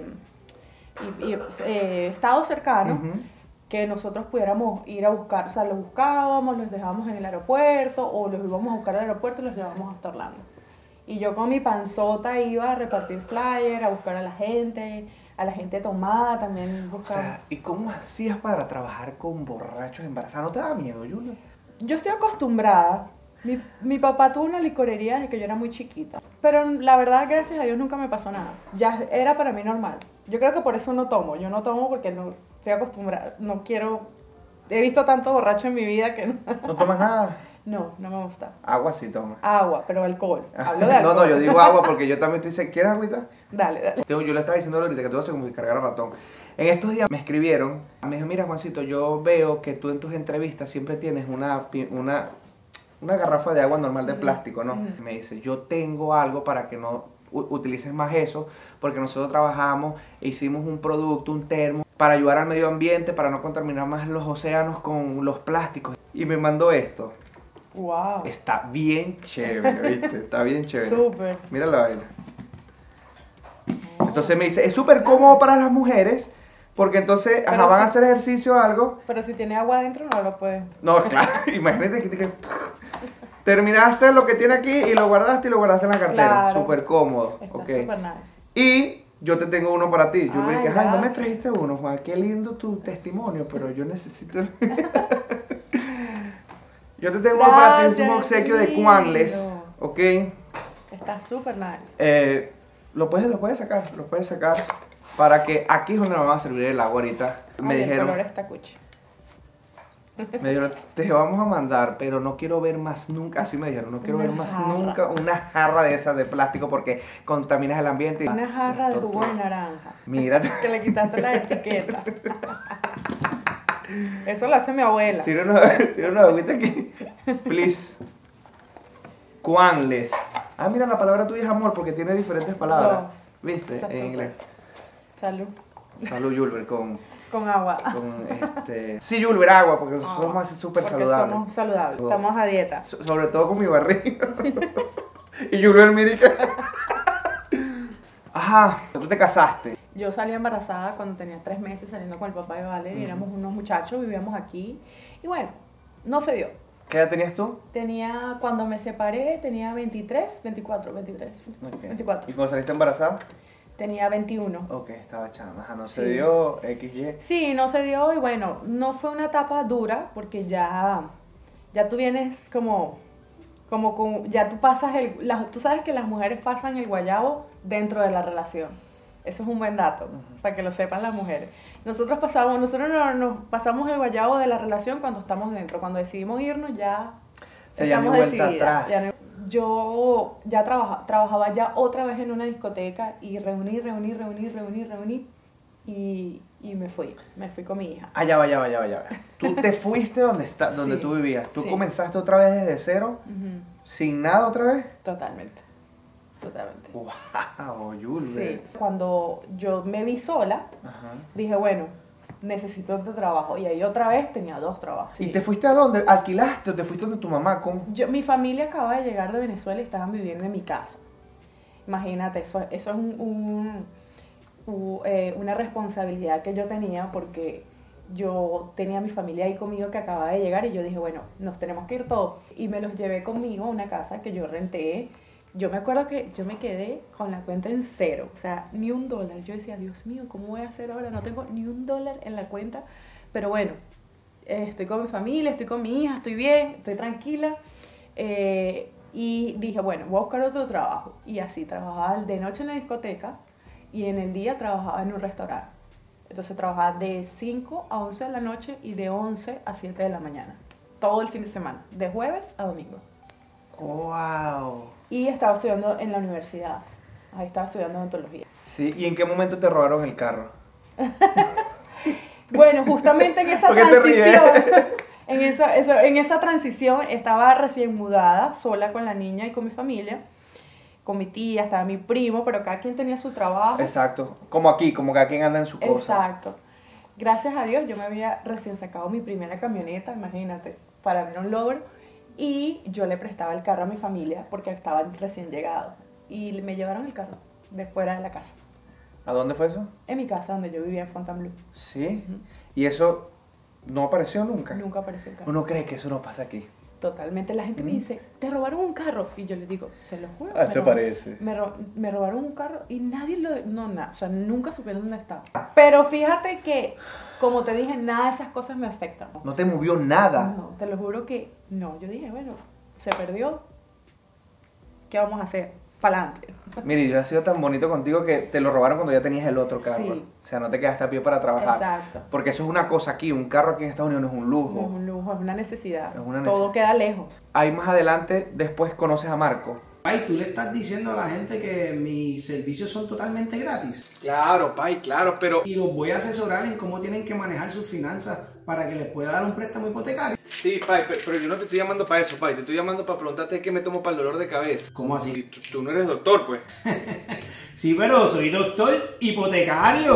Speaker 2: estados cercanos,
Speaker 3: Ujú.
Speaker 2: que nosotros pudiéramos ir a buscar. O sea, los buscábamos, los dejábamos en el aeropuerto, o los íbamos a buscar al aeropuerto y los llevábamos hasta Orlando. Y yo con mi panzota iba a repartir flyer, a buscar a la gente tomada también
Speaker 3: O
Speaker 2: buscaba.
Speaker 3: sea, ¿y cómo hacías para trabajar con borrachos embarazados? ¿No te da miedo, Julia?
Speaker 2: Yo estoy acostumbrada. Mi papá tuvo una licorería desde que yo era muy chiquita. Pero la verdad, gracias a Dios, nunca me pasó nada. Ya era para mí normal. Yo creo que por eso no tomo. Yo no tomo porque no estoy acostumbrada. No quiero... He visto tanto borracho en mi vida que no.
Speaker 3: ¿No tomas nada?
Speaker 2: No, no me gusta.
Speaker 3: Agua sí toma.
Speaker 2: Agua, pero alcohol. Hablo de alcohol.
Speaker 3: No, yo digo agua porque yo también te dice, ¿quieres agüita?
Speaker 2: Dale.
Speaker 3: Yo le estaba diciendo ahorita que tú haces como que cargar ratón. En estos días me escribieron, me dijo, mira Juancito, yo veo que tú en tus entrevistas siempre tienes una garrafa de agua normal de plástico, ¿no? Me dice, yo tengo algo para que no utilices más eso, porque nosotros trabajamos e hicimos un producto, un termo, para ayudar al medio ambiente, para no contaminar más los océanos con los plásticos. Y me mandó esto.
Speaker 2: Wow.
Speaker 3: Está bien chévere, ¿viste? Está bien chévere.
Speaker 2: Súper.
Speaker 3: Mira la vaina. Entonces me dice, es súper cómodo para las mujeres, porque entonces
Speaker 2: Pero
Speaker 3: van a
Speaker 2: sí.
Speaker 3: hacer ejercicio o algo.
Speaker 2: Pero si tiene agua adentro no lo puedes.
Speaker 3: No, claro, imagínate que terminaste lo que tiene aquí y lo guardaste en la cartera.
Speaker 2: Claro.
Speaker 3: Súper cómodo.
Speaker 2: Está
Speaker 3: Ok.
Speaker 2: súper nice.
Speaker 3: Y yo te tengo uno para ti. Yo me
Speaker 2: Ay,
Speaker 3: dije, ay, no me
Speaker 2: gracias.
Speaker 3: trajiste uno, Juan. Qué lindo tu testimonio, pero yo necesito. Yo te tengo uno para ti, es un
Speaker 2: Gracias,
Speaker 3: obsequio
Speaker 2: qué
Speaker 3: de
Speaker 2: lindo.
Speaker 3: Quanles. Ok.
Speaker 2: Está súper nice.
Speaker 3: Lo puedes sacar para que aquí es donde nos va a servir el agua ahorita. Me
Speaker 2: Ay,
Speaker 3: dijeron,
Speaker 2: el color está cuchi.
Speaker 3: te vamos a mandar, pero no quiero ver más nunca, así me dijeron, no quiero
Speaker 2: Una
Speaker 3: ver más
Speaker 2: jarra.
Speaker 3: nunca una jarra de esas de plástico porque contaminas el ambiente. y-
Speaker 2: Una jarra de jugo de naranja.
Speaker 3: Mira,
Speaker 2: Que le quitaste la etiqueta. Eso lo hace mi abuela.
Speaker 3: sirve una agüita aquí. Please. Quanles. Ah, mira, la palabra tuya es amor porque tiene diferentes palabras.
Speaker 2: No.
Speaker 3: ¿Viste?
Speaker 2: Está
Speaker 3: En
Speaker 2: súper.
Speaker 3: inglés.
Speaker 2: Salud.
Speaker 3: Salud, Julber, con
Speaker 2: agua.
Speaker 3: Sí, Julber, agua, porque
Speaker 2: Ah,
Speaker 3: somos así súper
Speaker 2: porque
Speaker 3: saludables.
Speaker 2: somos saludables. Estamos a dieta.
Speaker 3: Sobre todo con mi barriga. Y Julber, mire que... Ajá, tú te casaste.
Speaker 2: Yo salí embarazada cuando tenía 3 meses saliendo con el papá de Valeria. Éramos unos muchachos, vivíamos aquí. Y bueno, no se dio.
Speaker 3: ¿Qué edad tenías tú?
Speaker 2: Cuando me separé, tenía 23.
Speaker 3: Ok.
Speaker 2: 24.
Speaker 3: ¿Y cuando saliste embarazada?
Speaker 2: Tenía 21.
Speaker 3: Ok, estaba chama. Ajá, no
Speaker 2: Sí.
Speaker 3: se dio XY.
Speaker 2: Sí, no se dio y bueno, no fue una etapa dura porque ya tú vienes como Ya tú pasas tú sabes que las mujeres pasan el guayabo dentro de la relación. Eso es un buen dato, para que lo sepan las mujeres. Nosotros nos pasamos el guayabo de la relación cuando estamos dentro. Cuando decidimos irnos ya
Speaker 3: ya no hay vuelta atrás.
Speaker 2: Yo ya trabajaba ya otra vez en una discoteca y reuní y me fui con mi hija.
Speaker 3: Ya va. Tú te fuiste donde
Speaker 2: Sí,
Speaker 3: tú vivías. Tú
Speaker 2: sí.
Speaker 3: comenzaste otra vez desde cero, sin nada otra vez.
Speaker 2: Totalmente.
Speaker 3: Wow, Julber.
Speaker 2: Sí. Cuando yo me vi sola,
Speaker 3: Ajá.
Speaker 2: dije, bueno, necesito otro trabajo. Y ahí otra vez tenía 2 trabajos.
Speaker 3: ¿Y te fuiste a dónde? ¿Alquilaste o te fuiste donde tu mamá? ¿Cómo?
Speaker 2: Mi familia acaba de llegar de Venezuela y estaban viviendo en mi casa. Imagínate, eso es una responsabilidad que yo tenía porque yo tenía a mi familia ahí conmigo que acababa de llegar y yo dije, bueno, nos tenemos que ir todos. Y me los llevé conmigo a una casa que yo renté. Yo me acuerdo que yo me quedé con la cuenta en 0, o sea, ni $1. Yo decía, Dios mío, ¿cómo voy a hacer ahora? No tengo ni $1 en la cuenta, pero bueno, estoy con mi familia, estoy con mi hija, estoy bien, estoy tranquila. Y dije, bueno, voy a buscar otro trabajo. Y así, trabajaba de noche en la discoteca y en el día trabajaba en un restaurante. Entonces trabajaba de 5 a 11 de la noche y de 11 a 7 de la mañana. Todo el fin de semana, de jueves a domingo.
Speaker 3: Wow.
Speaker 2: Y estaba estudiando en la universidad. Ahí estaba estudiando odontología.
Speaker 3: Sí, ¿y en qué momento te robaron el carro?
Speaker 2: Bueno, justamente en esa
Speaker 3: ¿Por qué te ríes?
Speaker 2: transición, en esa transición estaba recién mudada, sola con la niña y con mi familia, con mi tía, estaba mi primo, pero cada quien tenía su trabajo.
Speaker 3: Exacto, como aquí, como cada quien anda en su cosa.
Speaker 2: Exacto. Gracias a Dios yo me había recién sacado mi primera camioneta, imagínate, para mí era un logro. Y yo le prestaba el carro a mi familia porque estaban recién llegados. Y me llevaron el carro de fuera de la casa.
Speaker 3: ¿A dónde fue eso?
Speaker 2: En mi casa, donde yo vivía en Fontainebleau.
Speaker 3: Sí. ¿Y eso no apareció nunca?
Speaker 2: Nunca apareció el carro.
Speaker 3: Uno cree que eso no pasa aquí.
Speaker 2: Totalmente. La gente me dice, ¿te robaron un carro? Y yo les digo, se lo juro.
Speaker 3: Se parece.
Speaker 2: Me robaron un carro y nadie nada. O sea, nunca supieron dónde estaba. Pero fíjate que, como te dije, nada de esas cosas me afectan.
Speaker 3: No te movió nada.
Speaker 2: No, te lo juro que no. Yo dije, bueno, se perdió. ¿Qué vamos a hacer? Pa'lante.
Speaker 3: Mira, y yo ha sido tan bonito contigo que te lo robaron cuando ya tenías el otro carro.
Speaker 2: Sí.
Speaker 3: O sea, no te quedaste a pie para trabajar.
Speaker 2: Exacto.
Speaker 3: Porque eso es una cosa aquí, un carro aquí en Estados Unidos no es un lujo.
Speaker 2: No es un lujo, es una necesidad.
Speaker 3: Es una
Speaker 2: Todo queda lejos.
Speaker 3: Ahí más adelante, después conoces a Marco.
Speaker 7: Pai, tú le estás diciendo a la gente que mis servicios son totalmente gratis
Speaker 3: Claro, Pai, claro, pero...
Speaker 7: y los voy a asesorar en cómo tienen que manejar sus finanzas para que les pueda dar un préstamo hipotecario.
Speaker 3: Sí, Pai, pero yo no te estoy llamando para eso, Pai. Te estoy llamando para preguntarte qué me tomo para el dolor de cabeza.
Speaker 7: ¿Cómo
Speaker 3: Y
Speaker 7: así?
Speaker 3: tú no eres doctor, pues.
Speaker 7: Sí, pero soy doctor hipotecario.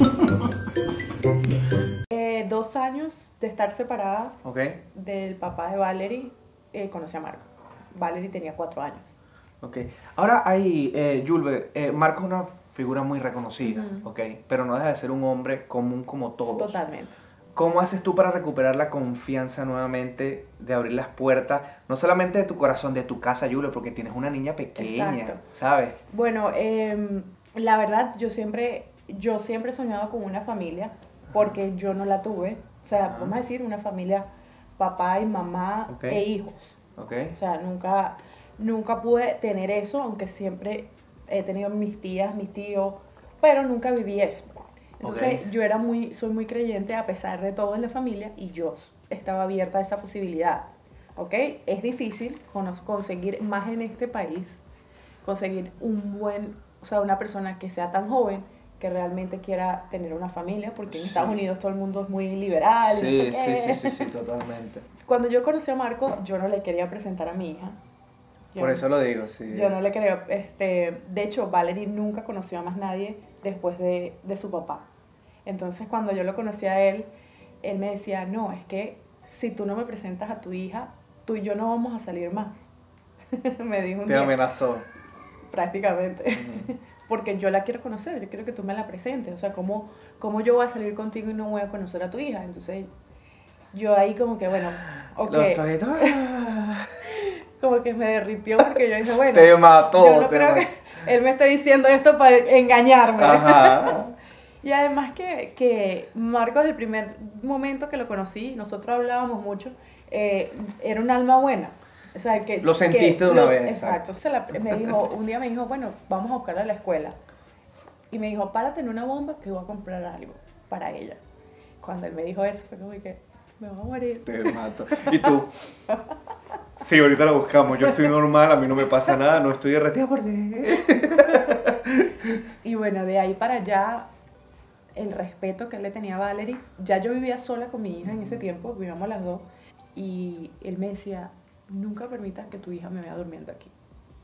Speaker 2: 2 años de estar separada
Speaker 3: Ok.
Speaker 2: del papá de Valerie, conocí a Marco. Valerie tenía 4 años.
Speaker 3: Ok. Ahora hay, Julber, Marco es una figura muy reconocida, ok, pero no deja de ser un hombre común como todos.
Speaker 2: Totalmente.
Speaker 3: ¿Cómo haces tú para recuperar la confianza nuevamente, de abrir las puertas, no solamente de tu corazón, de tu casa, Julber, porque tienes una niña pequeña,
Speaker 2: Exacto.
Speaker 3: ¿sabes?
Speaker 2: Bueno, la verdad, yo siempre he soñado con una familia porque yo no la tuve. O sea, vamos a decir una familia, papá y mamá
Speaker 3: Ok.
Speaker 2: e hijos.
Speaker 3: Ok.
Speaker 2: O sea, nunca pude tener eso, aunque siempre he tenido mis tías, mis tíos, pero nunca viví eso. Entonces,
Speaker 3: Ok.
Speaker 2: yo soy muy creyente a pesar de todo en la familia y yo estaba abierta a esa posibilidad. ¿Ok? Es difícil conseguir más en este país, conseguir una persona que sea tan joven que realmente quiera tener una familia, porque en
Speaker 3: Sí.
Speaker 2: Estados Unidos todo el mundo es muy liberal. y no sé qué.
Speaker 3: Sí, totalmente.
Speaker 2: Cuando yo conocí a Marco, yo no le quería presentar a mi hija. Yo
Speaker 3: Por
Speaker 2: no-
Speaker 3: eso lo digo, sí.
Speaker 2: Yo no le quería, de hecho, Valerie nunca conoció a más nadie después de su papá. Entonces, cuando yo lo conocí a él me decía, no, es que si tú no me presentas a tu hija, tú y yo no vamos a salir más. Me dijo un
Speaker 3: Te
Speaker 2: día,
Speaker 3: amenazó.
Speaker 2: prácticamente. Porque yo la quiero conocer, yo quiero que tú me la presentes. O sea, ¿cómo yo voy a salir contigo y no voy a conocer a tu hija? Entonces, yo ahí como que, bueno, ok.
Speaker 3: Los ojitos.
Speaker 2: Como que me derritió porque yo dije, bueno,
Speaker 3: Te mató,
Speaker 2: yo no
Speaker 3: te
Speaker 2: creo
Speaker 3: mató.
Speaker 2: que él me esté diciendo esto para engañarme.
Speaker 3: Ajá.
Speaker 2: Y además que Marco, desde el primer momento que lo conocí, nosotros hablábamos mucho, era un alma buena. O sea, que...
Speaker 3: Lo sentiste de una vez.
Speaker 2: Exacto. Un día me dijo, bueno, vamos a buscarla a la escuela. Y me dijo, párate en una bomba que voy a comprar algo para ella. Cuando él me dijo eso, fue como que, me voy a morir.
Speaker 3: Te mato. ¿Y tú? Sí, ahorita la buscamos. Yo estoy normal, a mí no me pasa nada, no estoy derretida por ti.
Speaker 2: Y bueno, de ahí para allá, el respeto que él le tenía a Valerie, ya yo vivía sola con mi hija en ese tiempo, vivíamos las dos, y él me decía, nunca permitas que tu hija me vea durmiendo aquí.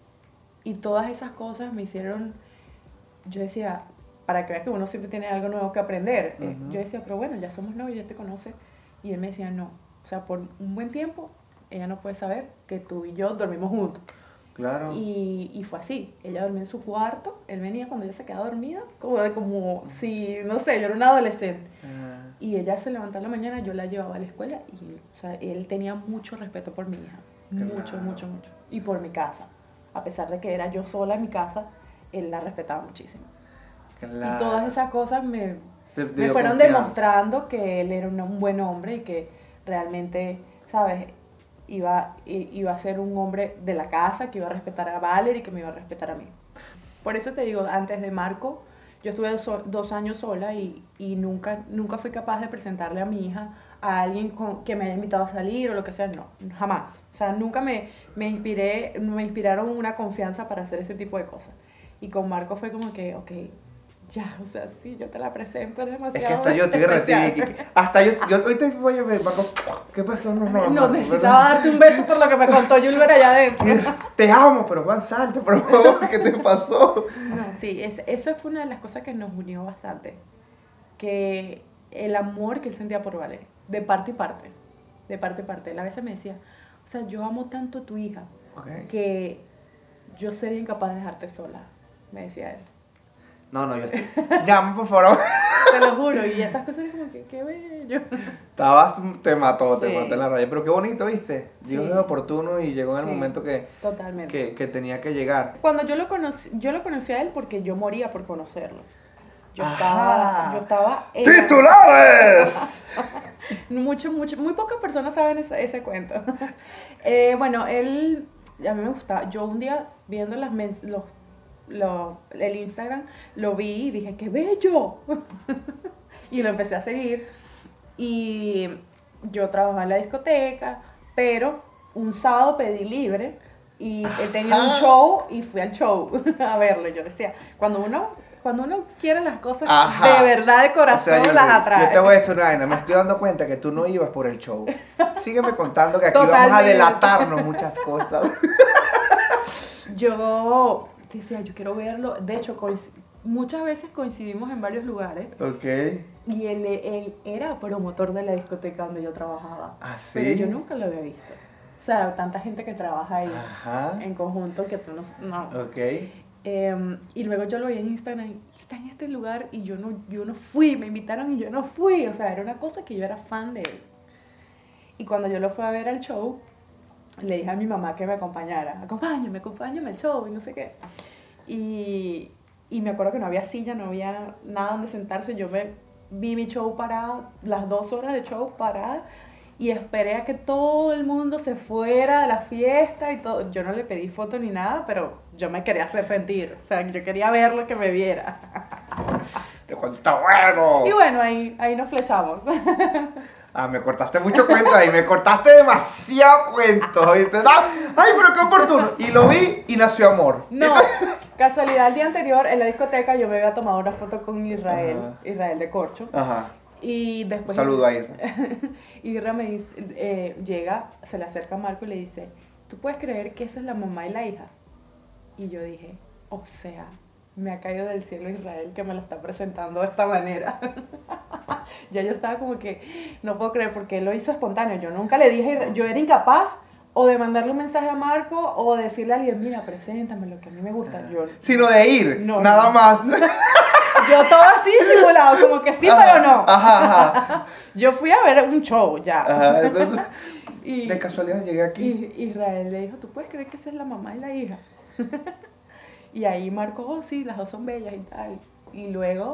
Speaker 2: Y todas esas cosas me hicieron, yo decía, para que veas que uno siempre tiene algo nuevo que aprender. Yo decía, pero bueno, ya somos novios, ya te conoce. Y él me decía, no, o sea, por un buen tiempo, ella no puede saber que tú y yo dormimos juntos.
Speaker 3: Claro.
Speaker 2: Y fue así, ella dormía en su cuarto, él venía cuando ella se quedaba dormida, como si, no sé, yo era una adolescente. Y ella se levantaba en la mañana, yo la llevaba a la escuela y, o sea, él tenía mucho respeto por mi hija, mucho. Y por mi casa, a pesar de que era yo sola en mi casa, él la respetaba muchísimo.
Speaker 3: Claro.
Speaker 2: Y todas esas cosas me
Speaker 3: dio
Speaker 2: fueron
Speaker 3: confianza.
Speaker 2: demostrando que él era un buen hombre y que realmente, ¿sabes? Iba a ser un hombre de la casa, que iba a respetar a Valerie y que me iba a respetar a mí. Por eso te digo, antes de Marco, yo estuve 2 años sola y nunca fui capaz de presentarle a mi hija a alguien que me haya invitado a salir o lo que sea, no, jamás. O sea, nunca me inspiraron una confianza para hacer ese tipo de cosas. Y con Marco fue como que, ok, ya, o sea, sí, yo te la presento, es demasiado.
Speaker 3: Es que hasta yo estoy
Speaker 2: especial.
Speaker 3: hasta yo ahorita voy a ver, Marco, ¿qué pasó?
Speaker 2: No, necesitaba darte un beso por lo que me contó Julber allá adentro.
Speaker 3: Te amo, pero Juan, salte, por favor, ¿qué te pasó?
Speaker 2: No, sí, eso fue una de las cosas que nos unió bastante. Que el amor que él sentía por Valerie, de parte y parte. Él a veces me decía, o sea, yo amo tanto a tu hija, que yo sería incapaz de dejarte sola, me decía él.
Speaker 3: No, yo estoy... Llama, por favor.
Speaker 2: Te lo juro, y esas cosas eran como que, qué bello.
Speaker 3: Te mató
Speaker 2: Sí.
Speaker 3: en la raya, pero qué bonito, ¿viste? Dios
Speaker 2: Sí.
Speaker 3: es oportuno y llegó en el
Speaker 2: Sí,
Speaker 3: momento
Speaker 2: totalmente.
Speaker 3: que tenía que llegar.
Speaker 2: Cuando yo lo conocí a él porque yo moría por conocerlo. Yo
Speaker 3: Ajá.
Speaker 2: estaba en
Speaker 3: ¡Titulares!
Speaker 2: muy pocas personas saben ese cuento. Bueno, él, a mí me gustaba, yo un día viendo el Instagram, lo vi y dije, ¡qué bello! Y lo empecé a seguir. Y yo trabajaba en la discoteca, pero un sábado pedí libre y él tenía un show y fui al show a verlo. Yo decía, cuando uno quiere las cosas de verdad, de corazón, las atrae.
Speaker 3: Yo te voy a decir una vaina, me estoy dando cuenta que tú no ibas por el show. Sígueme contando que aquí vamos a
Speaker 2: Totalmente.
Speaker 3: delatarnos muchas cosas.
Speaker 2: Yo decía, yo quiero verlo. De hecho, muchas veces coincidimos en varios lugares.
Speaker 3: Ok.
Speaker 2: Y él era promotor de la discoteca donde yo trabajaba.
Speaker 3: ¿Ah, sí?
Speaker 2: Pero yo nunca lo había visto. O sea, tanta gente que trabaja ahí
Speaker 3: Ajá.
Speaker 2: en conjunto que tú no.
Speaker 3: Ok.
Speaker 2: Y luego yo lo vi en Instagram y está en este lugar y yo no fui, me invitaron y yo no fui. O sea, era una cosa que yo era fan de él. Y cuando yo lo fui a ver al show, le dije a mi mamá que me acompañara. Acompáñame al show y no sé qué. Y me acuerdo que no había silla, no había nada donde sentarse. Yo vi mi show parado, las 2 horas de show parada, y esperé a que todo el mundo se fuera de la fiesta y todo. Yo no le pedí foto ni nada, pero yo me quería hacer sentir. O sea, yo quería verlo, que me viera.
Speaker 3: Te cuento, está bueno.
Speaker 2: Y bueno, ahí nos flechamos.
Speaker 3: Me cortaste mucho cuento ahí, me cortaste demasiado cuento. ¿Viste? Ay, pero qué oportuno. Y lo vi y nació amor.
Speaker 2: No, casualidad, el día anterior en la discoteca yo me había tomado una foto con Israel,
Speaker 3: Ajá.
Speaker 2: Israel de Corcho.
Speaker 3: Ajá.
Speaker 2: Y después...
Speaker 3: Saludo a Irra.
Speaker 2: Irra me dice, llega, se le acerca a Marco y le dice, ¿tú puedes creer que esa es la mamá y la hija? Y yo dije, o sea, me ha caído del cielo Israel que me la está presentando de esta manera. Ya yo estaba como que, no puedo creer, porque él lo hizo espontáneo. Yo nunca le dije, yo era incapaz o de mandarle un mensaje a Marco o decirle a alguien, mira, preséntame lo que a mí me gusta.
Speaker 3: Sino de ir,
Speaker 2: No,
Speaker 3: nada
Speaker 2: no.
Speaker 3: más.
Speaker 2: Yo todo así simulado, como que sí, pero no.
Speaker 3: Ajá.
Speaker 2: Yo fui a ver un show ya.
Speaker 3: Ajá, entonces,
Speaker 2: Y
Speaker 3: de casualidad llegué aquí.
Speaker 2: Israel le dijo, ¿tú puedes creer que esa es la mamá y la hija? Y ahí Marco, oh sí, las dos son bellas y tal. Y luego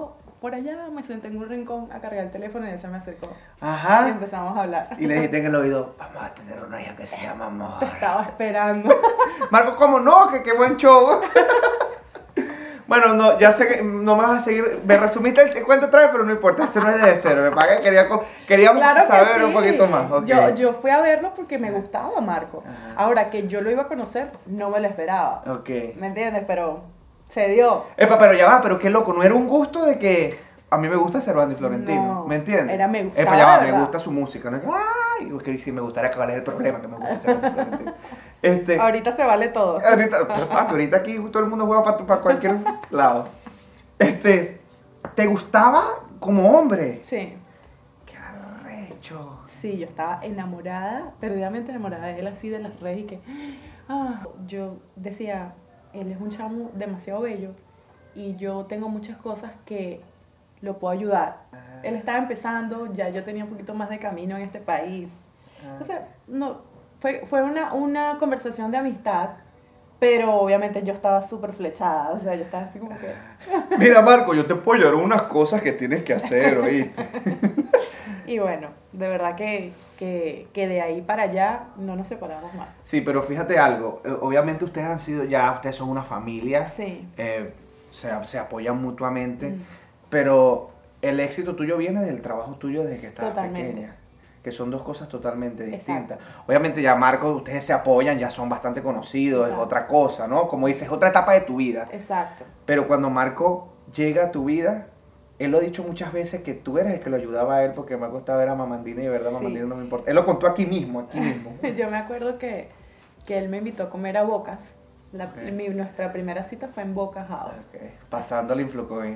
Speaker 2: por allá me senté en un rincón a cargar el teléfono y él se me acercó. Y
Speaker 3: Ajá.
Speaker 2: empezamos a hablar.
Speaker 3: Y le dijiste en el oído, vamos a tener una hija que se llama Amor.
Speaker 2: Te estaba esperando.
Speaker 3: Marco, ¿cómo no? Que qué buen show. Bueno, no, ya sé que no me vas a seguir. Me resumiste el cuento otra vez, pero no importa, eso no es desde cero. Me paga que quería
Speaker 2: Claro que
Speaker 3: saber
Speaker 2: sí.
Speaker 3: un poquito más. Okay.
Speaker 2: Yo fui a verlo porque me gustaba Marco.
Speaker 3: Ajá.
Speaker 2: Ahora que yo lo iba a conocer, no me lo esperaba.
Speaker 3: Ok.
Speaker 2: ¿Me entiendes? Pero se dio.
Speaker 3: Epa, pero ya va, pero qué loco, no era un gusto de que a mí me gusta Servando y Florentino,
Speaker 2: No,
Speaker 3: ¿me entiendes?
Speaker 2: era me gustaba,
Speaker 3: Epa, ya va,
Speaker 2: de
Speaker 3: me
Speaker 2: verdad.
Speaker 3: gusta su música, ¿no? Ay, que si me gustaría, ¿cuál es el problema? Que me gusta Servando y Florentino.
Speaker 2: Ahorita se vale todo.
Speaker 3: Ahorita aquí todo el mundo juega para cualquier lado. ¿Te gustaba como hombre?
Speaker 2: Sí.
Speaker 3: ¡Qué arrecho!
Speaker 2: Sí, yo estaba enamorada, perdidamente enamorada de él, así de las redes y que... yo decía, él es un chamo demasiado bello y yo tengo muchas cosas que lo puedo ayudar. Él estaba empezando, ya yo tenía un poquito más de camino en este país. Entonces, no, fue una conversación de amistad, pero obviamente yo estaba súper flechada, o sea, yo estaba así como que...
Speaker 3: Mira, Marco, yo te puedo ayudar unas cosas que tienes que hacer, ¿oíste?
Speaker 2: Y bueno, de verdad que de ahí para allá no nos separamos más.
Speaker 3: Sí, pero fíjate algo, obviamente ustedes son una familia,
Speaker 2: Sí.
Speaker 3: se apoyan mutuamente, pero el éxito tuyo viene del trabajo tuyo desde que estabas
Speaker 2: Totalmente.
Speaker 3: pequeña, que son dos cosas totalmente distintas.
Speaker 2: Exacto.
Speaker 3: Obviamente ya Marco, ustedes se apoyan, ya son bastante conocidos,
Speaker 2: Exacto.
Speaker 3: es otra cosa, ¿no? Como dices, es otra etapa de tu vida.
Speaker 2: Exacto.
Speaker 3: Pero cuando Marco llega a tu vida, él lo ha dicho muchas veces que tú eres el que lo ayudaba a él porque Marco estaba ver a Mamandina y de verdad
Speaker 2: Sí.
Speaker 3: Mamandina no me importa. Él lo contó aquí mismo.
Speaker 2: Yo me acuerdo que él me invitó a comer a Bocas.
Speaker 3: Ok.
Speaker 2: Nuestra primera cita fue en Boca House.
Speaker 3: Ok, pasando el Influcoin.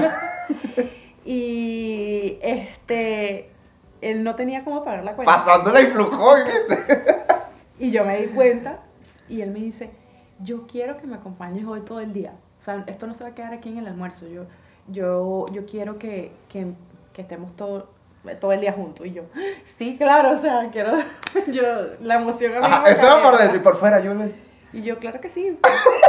Speaker 2: Y él no tenía cómo pagar la cuenta.
Speaker 3: Pasando el Influcoin, ¿viste?
Speaker 2: Y yo me di cuenta y él me dice, yo quiero que me acompañes hoy todo el día. O sea, esto no se va a quedar aquí en el almuerzo. Yo quiero que estemos todo el día juntos. Y yo, sí, claro, o sea, la emoción a mí
Speaker 3: Ajá,
Speaker 2: me
Speaker 3: eso era por
Speaker 2: calienta.
Speaker 3: dentro y por fuera, Julen.
Speaker 2: Y yo, claro que sí.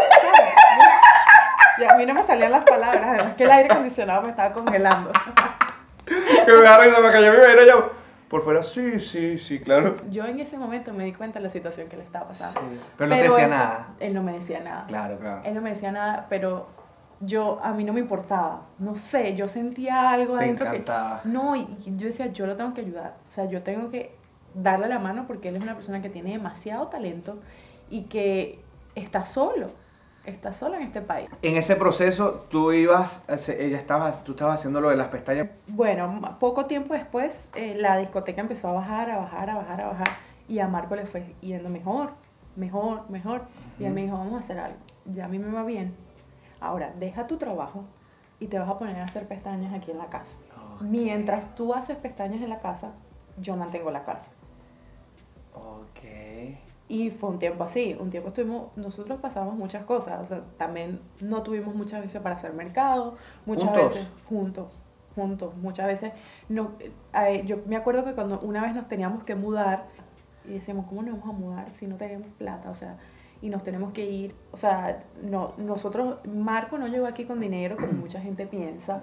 Speaker 2: Y a mí no me salían las palabras, además que el aire acondicionado me estaba congelando.
Speaker 3: Que me da risa, me cayó mi vaina ya. Por fuera, sí, claro.
Speaker 2: Yo en ese momento me di cuenta de la situación que le estaba pasando.
Speaker 3: Pero no te decía
Speaker 2: eso-
Speaker 3: nada.
Speaker 2: Él no me decía nada.
Speaker 3: Claro.
Speaker 2: Él no me decía nada, pero a mí no me importaba. No sé, yo sentía algo
Speaker 3: Te
Speaker 2: adentro
Speaker 3: encantaba.
Speaker 2: No, y yo decía, yo lo tengo que ayudar. O sea, yo tengo que darle la mano porque él es una persona que tiene demasiado talento y que está solo en este país.
Speaker 3: En ese proceso, tú estabas haciendo lo de las pestañas.
Speaker 2: Bueno, poco tiempo después, la discoteca empezó a bajar, y a Marco le fue yendo mejor. Y él me dijo, vamos a hacer algo, ya a mí me va bien. Ahora, deja tu trabajo y te vas a poner a hacer pestañas aquí en la casa.
Speaker 3: Okay.
Speaker 2: Mientras tú haces pestañas en la casa, yo mantengo la casa.
Speaker 3: Ok.
Speaker 2: Y fue un tiempo así, nosotros pasamos muchas cosas, o sea, también no tuvimos muchas veces para hacer mercado, muchas
Speaker 3: ¿Juntos?
Speaker 2: veces juntos, muchas veces, yo me acuerdo que cuando una vez nos teníamos que mudar, y decíamos, ¿cómo nos vamos a mudar si no tenemos plata? O sea, y nos tenemos que ir, o sea, Marco no llegó aquí con dinero, como mucha gente piensa,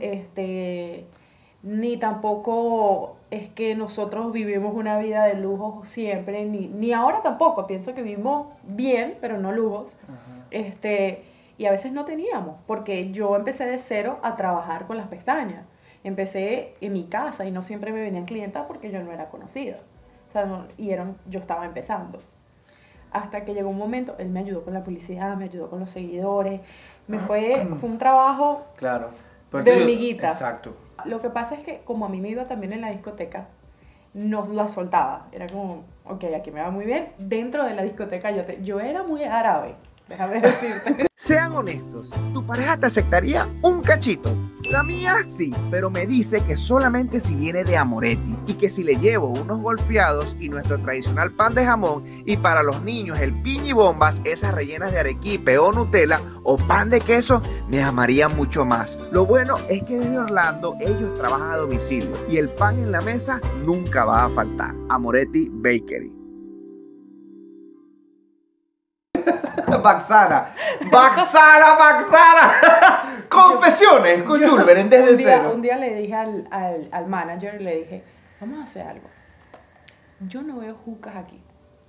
Speaker 2: ni tampoco es que nosotros vivimos una vida de lujos siempre, ni ahora tampoco, pienso que vivimos bien, pero no lujos, y a veces no teníamos, porque yo empecé de cero a trabajar con las pestañas, empecé en mi casa y no siempre me venían clientas porque yo no era conocida, o sea, yo estaba empezando, hasta que llegó un momento, él me ayudó con la publicidad, me ayudó con los seguidores, fue un trabajo
Speaker 3: Claro. Pero
Speaker 2: de
Speaker 3: tú-
Speaker 2: hormiguita.
Speaker 3: Exacto.
Speaker 2: Lo que pasa es que como a mí me iba también en la discoteca, no la soltaba. Era como, ok, aquí me va muy bien. Dentro de la discoteca yo era muy árabe, déjame decirte.
Speaker 1: Sean honestos, ¿tu pareja te aceptaría un cachito? La mía sí, pero me dice que solamente si viene de Amoretti y que si le llevo unos golfeados y nuestro tradicional pan de jamón y para los niños el piña y bombas, esas rellenas de arequipe o Nutella o pan de queso, me amarían mucho más. Lo bueno es que desde Orlando ellos trabajan a domicilio y el pan en la mesa nunca va a faltar. Amoretti Bakery.
Speaker 3: Baxana. Confesiones con Julber en Desde Cero.
Speaker 2: Un día le dije al manager, le dije, vamos a hacer algo. Yo no veo jucas aquí.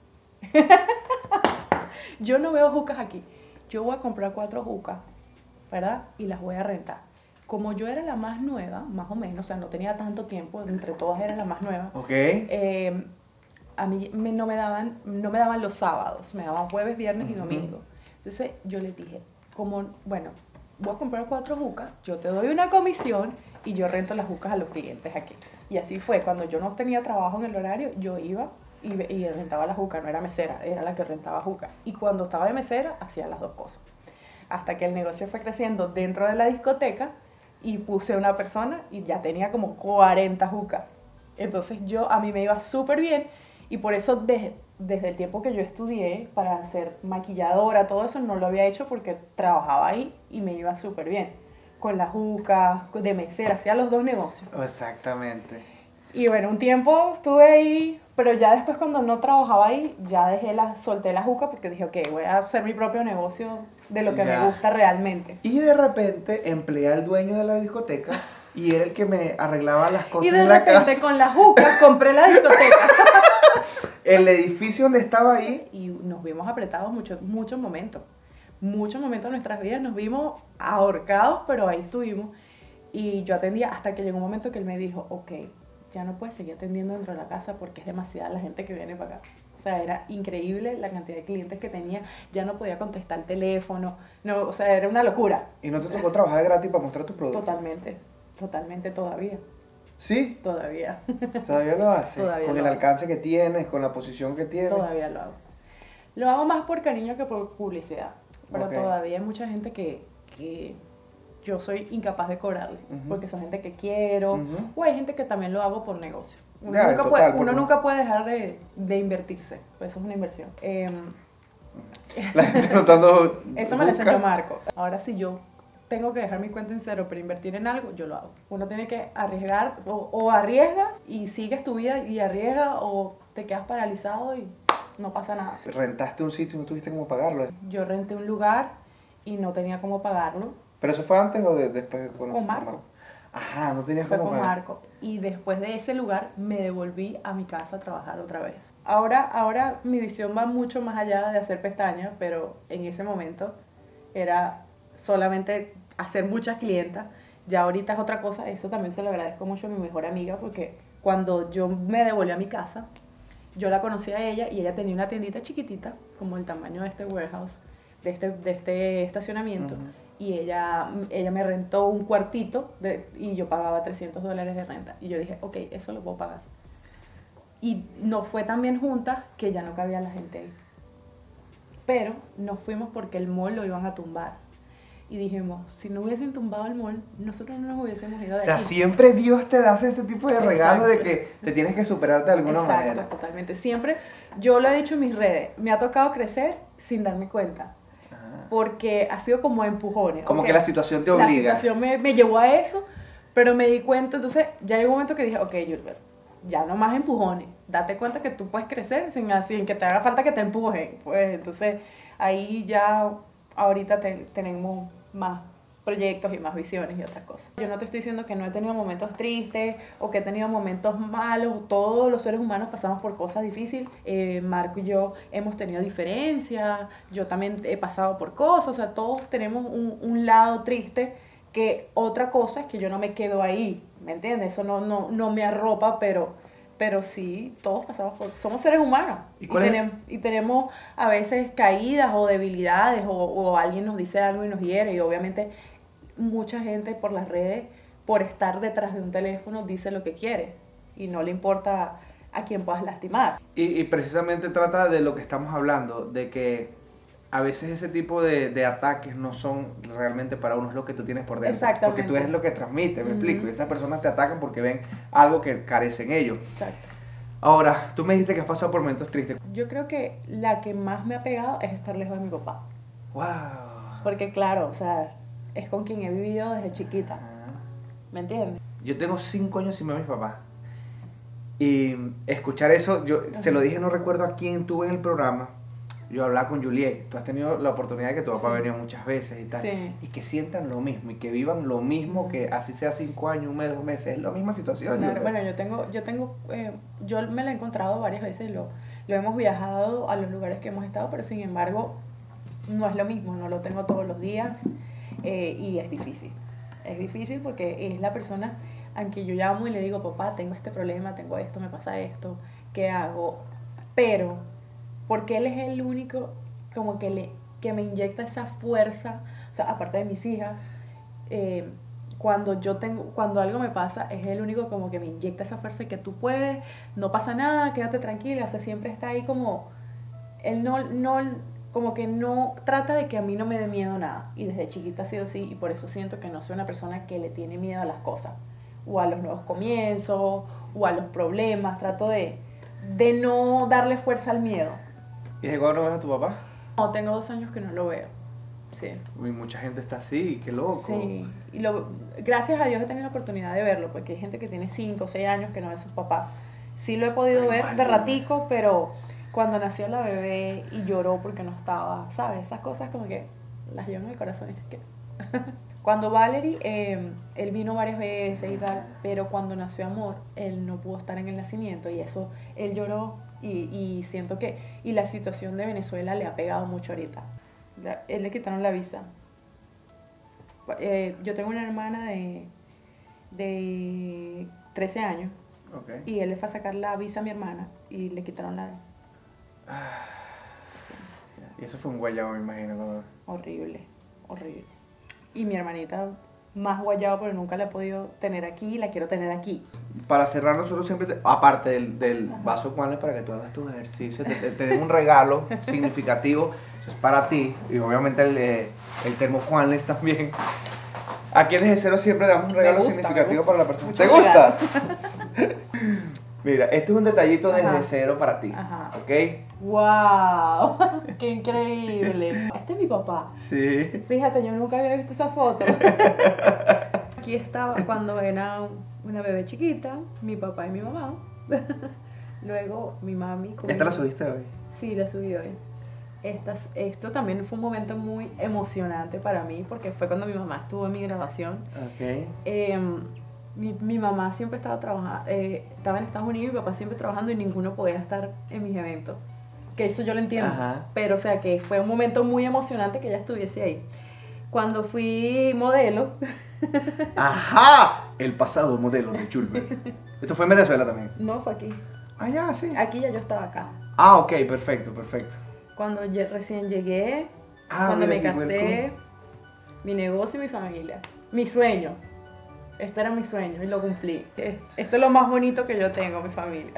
Speaker 2: Yo no veo jucas aquí. Yo voy a comprar 4 jucas, ¿verdad? Y las voy a rentar. Como yo era la más nueva, más o menos, o sea, no tenía tanto tiempo, entre todas era la más nueva.
Speaker 3: Ok.
Speaker 2: A mí no me daban los sábados, me daban jueves, viernes y domingo. Entonces yo le dije, bueno, voy a comprar 4 jucas, yo te doy una comisión y yo rento las jucas a los clientes aquí. Y así fue, cuando yo no tenía trabajo en el horario, yo iba y rentaba la juca, no era mesera, era la que rentaba juca. Y cuando estaba de mesera, hacía las 2 cosas. Hasta que el negocio fue creciendo dentro de la discoteca y puse una persona y ya tenía como 40 jucas. Entonces a mí me iba súper bien y por eso desde el tiempo que yo estudié para ser maquilladora, todo eso no lo había hecho porque trabajaba ahí y me iba súper bien. Con la juca, de mesera, hacía los 2 negocios.
Speaker 3: Exactamente.
Speaker 2: Y bueno, un tiempo estuve ahí, pero ya después cuando no trabajaba ahí, ya solté la juca porque dije, ok, voy a hacer mi propio negocio de lo que me gusta realmente.
Speaker 3: Y de repente empleé al dueño de la discoteca y era el que me arreglaba las cosas
Speaker 2: y de
Speaker 3: en la
Speaker 2: repente
Speaker 3: casa.
Speaker 2: con la juca compré la discoteca.
Speaker 3: El edificio donde estaba ahí.
Speaker 2: Y nos vimos apretados muchos momentos. Muchos momentos de nuestras vidas nos vimos ahorcados, pero ahí estuvimos. Y yo atendía hasta que llegó un momento que él me dijo, ok, ya no puedes seguir atendiendo dentro de la casa porque es demasiada la gente que viene para acá. O sea, era increíble la cantidad de clientes que tenía. Ya no podía contestar el teléfono. No, o sea, era una locura.
Speaker 3: ¿Y no te tocó trabajar gratis para mostrar tu producto?
Speaker 2: Totalmente todavía.
Speaker 3: ¿Sí?
Speaker 2: Todavía.
Speaker 3: ¿Todavía lo haces?
Speaker 2: Todavía
Speaker 3: con
Speaker 2: lo
Speaker 3: el
Speaker 2: hago.
Speaker 3: alcance que tienes, con la posición que tienes.
Speaker 2: Todavía lo hago. Lo hago más por cariño que por publicidad. Pero
Speaker 3: Ok.
Speaker 2: todavía hay mucha gente que yo soy incapaz de cobrarle. Porque son gente que quiero. O hay gente que también lo hago por negocio. Uno,
Speaker 3: Ya,
Speaker 2: nunca,
Speaker 3: total,
Speaker 2: uno
Speaker 3: porque-
Speaker 2: nunca puede dejar de invertirse. Pues eso es una inversión.
Speaker 3: La gente notando.
Speaker 2: Eso me lo
Speaker 3: busca.
Speaker 2: enseñó Marco. Ahora si yo tengo que dejar mi cuenta en cero pero invertir en algo, yo lo hago. Uno tiene que arriesgar, o arriesgas y sigues tu vida y arriesgas, o te quedas paralizado y no pasa nada.
Speaker 3: Rentaste un sitio y no tuviste cómo pagarlo.
Speaker 2: Yo renté un lugar y no tenía cómo pagarlo.
Speaker 3: ¿Pero eso fue antes o después de conocer
Speaker 2: Con
Speaker 3: a
Speaker 2: Marco.
Speaker 3: Ajá, no tenías
Speaker 2: Fue
Speaker 3: cómo
Speaker 2: con
Speaker 3: pagar.
Speaker 2: Marco. Y después de ese lugar me devolví a mi casa a trabajar otra vez. Ahora mi visión va mucho más allá de hacer pestañas, pero en ese momento era solamente hacer muchas clientas. Ya ahorita es otra cosa. Eso también se lo agradezco mucho a mi mejor amiga porque cuando yo me devolví a mi casa, yo la conocí a ella y ella tenía una tiendita chiquitita, como el tamaño de este warehouse, de este estacionamiento. Y ella me rentó un cuartito y yo pagaba $300 de renta. Y yo dije, ok, eso lo puedo pagar. Y nos fue tan bien juntas que ya no cabía la gente ahí. Pero nos fuimos porque el mall lo iban a tumbar. Y dijimos, si no hubiesen tumbado el mall, nosotros no nos hubiésemos ido de
Speaker 3: O sea,
Speaker 2: aquí.
Speaker 3: siempre Dios te da ese tipo de regalos de
Speaker 2: Exacto.
Speaker 3: que te tienes que superar de alguna
Speaker 2: Exacto,
Speaker 3: manera.
Speaker 2: totalmente. Siempre, yo lo he dicho en mis redes, me ha tocado crecer sin darme cuenta. Porque ha sido como empujones.
Speaker 3: Como
Speaker 2: Ok,
Speaker 3: que la situación te
Speaker 2: La
Speaker 3: obliga.
Speaker 2: situación me llevó a eso, pero me di cuenta, entonces ya llegó un momento que dije, ok, Julber, ya no más empujones. Date cuenta que tú puedes crecer sin que te haga falta que te empujen. Pues entonces ahí ya ahorita tenemos más proyectos y más visiones y otras cosas. Yo no te estoy diciendo que no he tenido momentos tristes o que he tenido momentos malos. Todos los seres humanos pasamos por cosas difíciles. Marco y yo hemos tenido diferencias. Yo también he pasado por cosas. O sea, todos tenemos un lado triste, que otra cosa es que yo no me quedo ahí. ¿Me entiendes? Eso no me arropa, pero sí, todos pasamos por... Somos seres humanos.
Speaker 3: ¿Y cuál es?
Speaker 2: Y tenemos a veces caídas o debilidades o alguien nos dice algo y nos hiere. Y obviamente mucha gente por las redes, por estar detrás de un teléfono, dice lo que quiere y no le importa a quién puedas lastimar.
Speaker 3: Y precisamente trata de lo que estamos hablando, de que a veces ese tipo de ataques no son realmente para uno, es lo que tú tienes por dentro.
Speaker 2: Exactamente.
Speaker 3: Porque tú eres lo que transmites, me explico. Y esas personas te atacan porque ven algo que carecen ellos.
Speaker 2: Exacto.
Speaker 3: Ahora, tú me dijiste que has pasado por momentos tristes.
Speaker 2: Yo creo que la que más me ha pegado es estar lejos de mi papá.
Speaker 3: ¡Wow!
Speaker 2: Porque claro, o sea, es con quien he vivido desde chiquita. ¿Me entiendes?
Speaker 3: Yo tengo 5 años sin ver a mis papás. Y escuchar eso, yo se lo dije, no recuerdo a quién tuve en el programa. yo hablaba con Juliet, tú has tenido la oportunidad de que tu papá
Speaker 2: Sí.
Speaker 3: ha venido muchas veces y tal,
Speaker 2: Sí.
Speaker 3: y que sientan lo mismo y que vivan lo mismo, que así sea 5 años, un mes, 2 meses, es la misma situación.
Speaker 2: Claro,
Speaker 3: Juliet.
Speaker 2: bueno, yo me lo he encontrado varias veces, lo hemos viajado a los lugares que hemos estado, pero sin embargo no es lo mismo, no lo tengo todos los días y es difícil porque es la persona a quien yo llamo y le digo, papá, tengo este problema, tengo esto, me pasa esto, ¿qué hago? Pero, porque él es el único como que me inyecta esa fuerza, o sea, aparte de mis hijas, cuando algo me pasa, es el único como que me inyecta esa fuerza y que tú puedes, no pasa nada, quédate tranquila, o sea, siempre está ahí como, él como que no trata de que a mí no me dé miedo nada, y desde chiquita ha sido así, y por eso siento que no soy una persona que le tiene miedo a las cosas, o a los nuevos comienzos, o a los problemas, trato de no darle fuerza al miedo.
Speaker 3: ¿Y desde cuándo no ves a tu papá?
Speaker 2: No, tengo 2 años que no lo veo, sí.
Speaker 3: Uy, mucha gente está así, qué loco.
Speaker 2: Sí, y gracias a Dios he tenido la oportunidad de verlo, porque hay gente que tiene 5 o 6 años que no ve a sus papás. Sí lo he podido
Speaker 3: Ay,
Speaker 2: ver
Speaker 3: mal,
Speaker 2: de ratico, pero cuando nació la bebé y lloró porque no estaba, ¿sabes? Esas cosas como que las llevo en el corazón. Y es que cuando Valerie, él vino varias veces y tal, pero cuando nació Amor, él no pudo estar en el nacimiento y eso, él lloró y siento que, y la situación de Venezuela le ha pegado mucho ahorita. Él le quitaron la visa. Yo tengo una hermana de 13 años
Speaker 3: Okay.
Speaker 2: y él le fue a sacar la visa a mi hermana y le quitaron la...
Speaker 3: Y eso fue un guayabo, me imagino. Cuando...
Speaker 2: Horrible. Y mi hermanita más guayado, pero nunca la he podido tener aquí y la quiero tener aquí.
Speaker 3: Para cerrar, nosotros siempre, aparte del vaso Juanles para que tú hagas tus ejercicios, te tenemos un regalo significativo, eso es para ti, y obviamente el termo Juanles también. Aquí en Desde Cero siempre damos un regalo significativo para la persona.
Speaker 2: Mucho
Speaker 3: ¿Te gusta? Mira, este es un detallito Desde
Speaker 2: Ajá.
Speaker 3: Cero para ti,
Speaker 2: Ajá.
Speaker 3: ¿ok?
Speaker 2: ¡Wow! ¡Qué increíble! Este es mi papá.
Speaker 3: Sí.
Speaker 2: Fíjate, yo nunca había visto esa foto. Aquí estaba cuando era una bebé chiquita, mi papá y mi mamá. Luego mi mami.
Speaker 3: ¿Esta la subiste hoy?
Speaker 2: Sí, la subí hoy. Esto también fue un momento muy emocionante para mí porque fue cuando mi mamá estuvo en mi graduación.
Speaker 3: Ok.
Speaker 2: Mi mamá siempre estaba trabajando, estaba en Estados Unidos y mi papá siempre trabajando y ninguno podía estar en mis eventos. Que eso yo lo entiendo.
Speaker 3: Ajá.
Speaker 2: Pero o sea que fue un momento muy emocionante que ella estuviese ahí. Cuando fui modelo,
Speaker 3: ¡Ajá! El pasado modelo de Julber. Esto fue en Venezuela también.
Speaker 2: no fue aquí.
Speaker 3: Ah, ya, sí.
Speaker 2: Aquí ya yo estaba acá.
Speaker 3: Ah, ok, perfecto.
Speaker 2: Cuando recién llegué,
Speaker 3: Ah,
Speaker 2: cuando
Speaker 3: mira,
Speaker 2: me
Speaker 3: qué
Speaker 2: casé, mi negocio y mi familia. Mi sueño. Este era mi sueño y lo cumplí. Esto es lo más bonito que yo tengo, mi familia.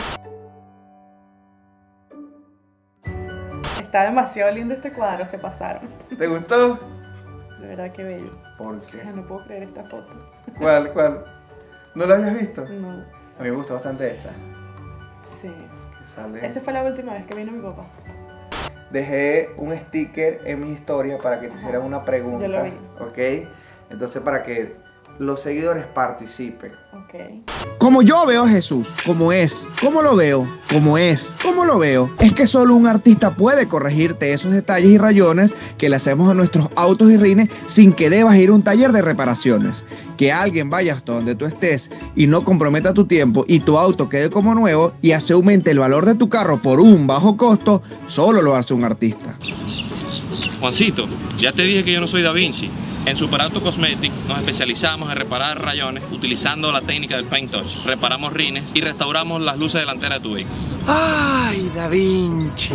Speaker 2: Está demasiado lindo este cuadro, se pasaron.
Speaker 3: ¿Te gustó?
Speaker 2: De verdad que bello.
Speaker 3: ¿Por
Speaker 2: O
Speaker 3: qué?
Speaker 2: sea, no puedo creer esta foto.
Speaker 3: ¿Cuál? ¿No la habías visto?
Speaker 2: No,
Speaker 3: A mí me gustó bastante esta.
Speaker 2: sí.
Speaker 3: Que sale...
Speaker 2: Esta fue la última vez que vino mi papá.
Speaker 3: Dejé un sticker en mi historia para que te hicieran una pregunta.
Speaker 2: Yo lo vi.
Speaker 3: ¿Ok? Entonces, para que los seguidores participen.
Speaker 2: Ok.
Speaker 1: Como yo veo a Jesús, como es, como lo veo, como es, como lo veo, es que solo un artista puede corregirte esos detalles y rayones que le hacemos a nuestros autos y rines sin que debas ir a un taller de reparaciones. Que alguien vaya hasta donde tú estés y no comprometa tu tiempo y tu auto quede como nuevo y así aumente el valor de tu carro por un bajo costo, solo lo hace un artista.
Speaker 8: Juancito, ya te dije que yo no soy Da Vinci. En Superauto Cosmetic nos especializamos en reparar rayones utilizando la técnica del Paint Touch. Reparamos rines y restauramos las luces delanteras de tu vehículo.
Speaker 3: ¡Ay, Da Vinci!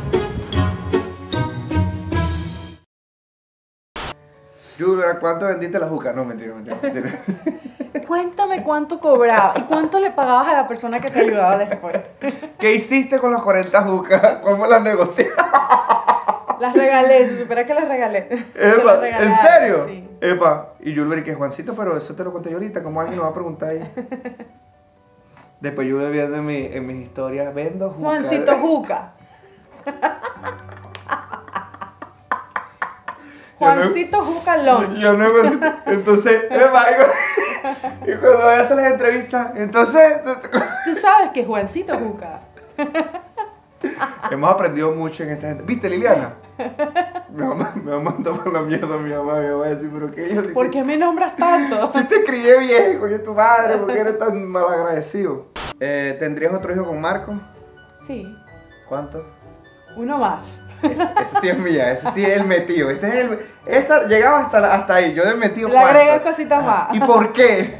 Speaker 3: Julber, ¿cuánto vendiste la juca? No, mentira.
Speaker 2: Cuéntame cuánto cobraba y cuánto le pagabas a la persona que te ayudaba después.
Speaker 3: ¿Qué hiciste con las 40 jucas? ¿Cómo las negociaste?
Speaker 2: Las regalé, se supera que las regalé. Se las
Speaker 3: Epa,
Speaker 2: regalé
Speaker 3: ¿en
Speaker 2: a
Speaker 3: serio?
Speaker 2: alguien, sí.
Speaker 3: Epa, y Julber, que Juancito, pero eso te lo conté yo ahorita, como alguien nos va a preguntar ahí. Después yo viendo en mis historias, vendo juca.
Speaker 2: Juancito Juca. Juancito Juca Long.
Speaker 3: Yo no necesito. Entonces, epa, y cuando voy a hacer las entrevistas, entonces.
Speaker 2: Tú sabes que es Juancito Juca.
Speaker 3: Hemos aprendido mucho en esta gente. ¿Viste, Liliana? Me va a mandar por la mierda mi mamá. Me va a decir, ¿pero qué? Yo,
Speaker 2: ¿Por qué me nombras tanto?
Speaker 3: Si te crié bien, coño, tu madre, ¿por qué eres tan malagradecido? ¿Tendrías otro hijo con Marco?
Speaker 2: Sí,
Speaker 3: ¿Cuánto?
Speaker 2: uno más.
Speaker 3: Ese sí es mía, ese sí es el metido. Esa llegaba hasta ahí, yo del metido.
Speaker 2: Le agrego cositas más.
Speaker 3: ¿Y por qué?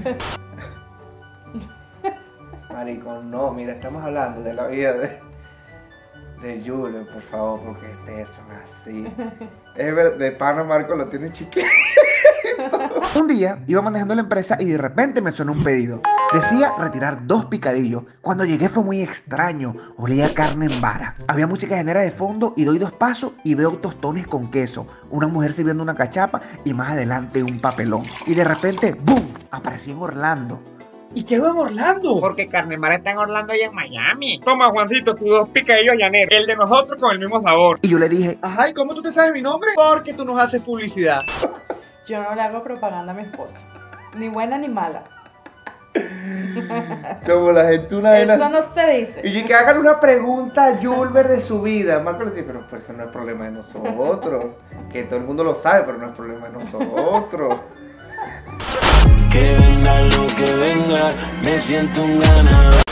Speaker 3: Marico, no, mira, estamos hablando de la vida de Julio, por favor, porque ustedes son así. Es verdad, de pana Marco lo tiene chiquito.
Speaker 1: Un día iba manejando la empresa y de repente me sonó un pedido. Decía retirar 2 picadillos. Cuando llegué fue muy extraño. Olía a carne en vara. Había música genera de fondo y doy 2 pasos y veo tostones con queso. Una mujer sirviendo una cachapa y más adelante un papelón. Y de repente, ¡boom! Aparecí en Orlando.
Speaker 9: ¿Y qué hago en Orlando?
Speaker 10: Porque Carnemar está en Orlando y en Miami.
Speaker 9: Toma, Juancito, tus 2 picadillos llaneros. El de nosotros con el mismo sabor.
Speaker 1: Y yo le dije,
Speaker 9: Ajá, ¿y cómo tú te sabes mi nombre? Porque tú nos haces publicidad.
Speaker 2: Yo no le hago propaganda a mi esposa. Ni buena ni mala.
Speaker 3: Como la gente una vez.
Speaker 2: Eso no se dice.
Speaker 3: Y que hagan una pregunta a Julber de su vida. Marco le dice, pero pues esto no es problema de nosotros. Que todo el mundo lo sabe, pero no es problema de nosotros.
Speaker 11: Que venga lo que venga, me siento un ganador.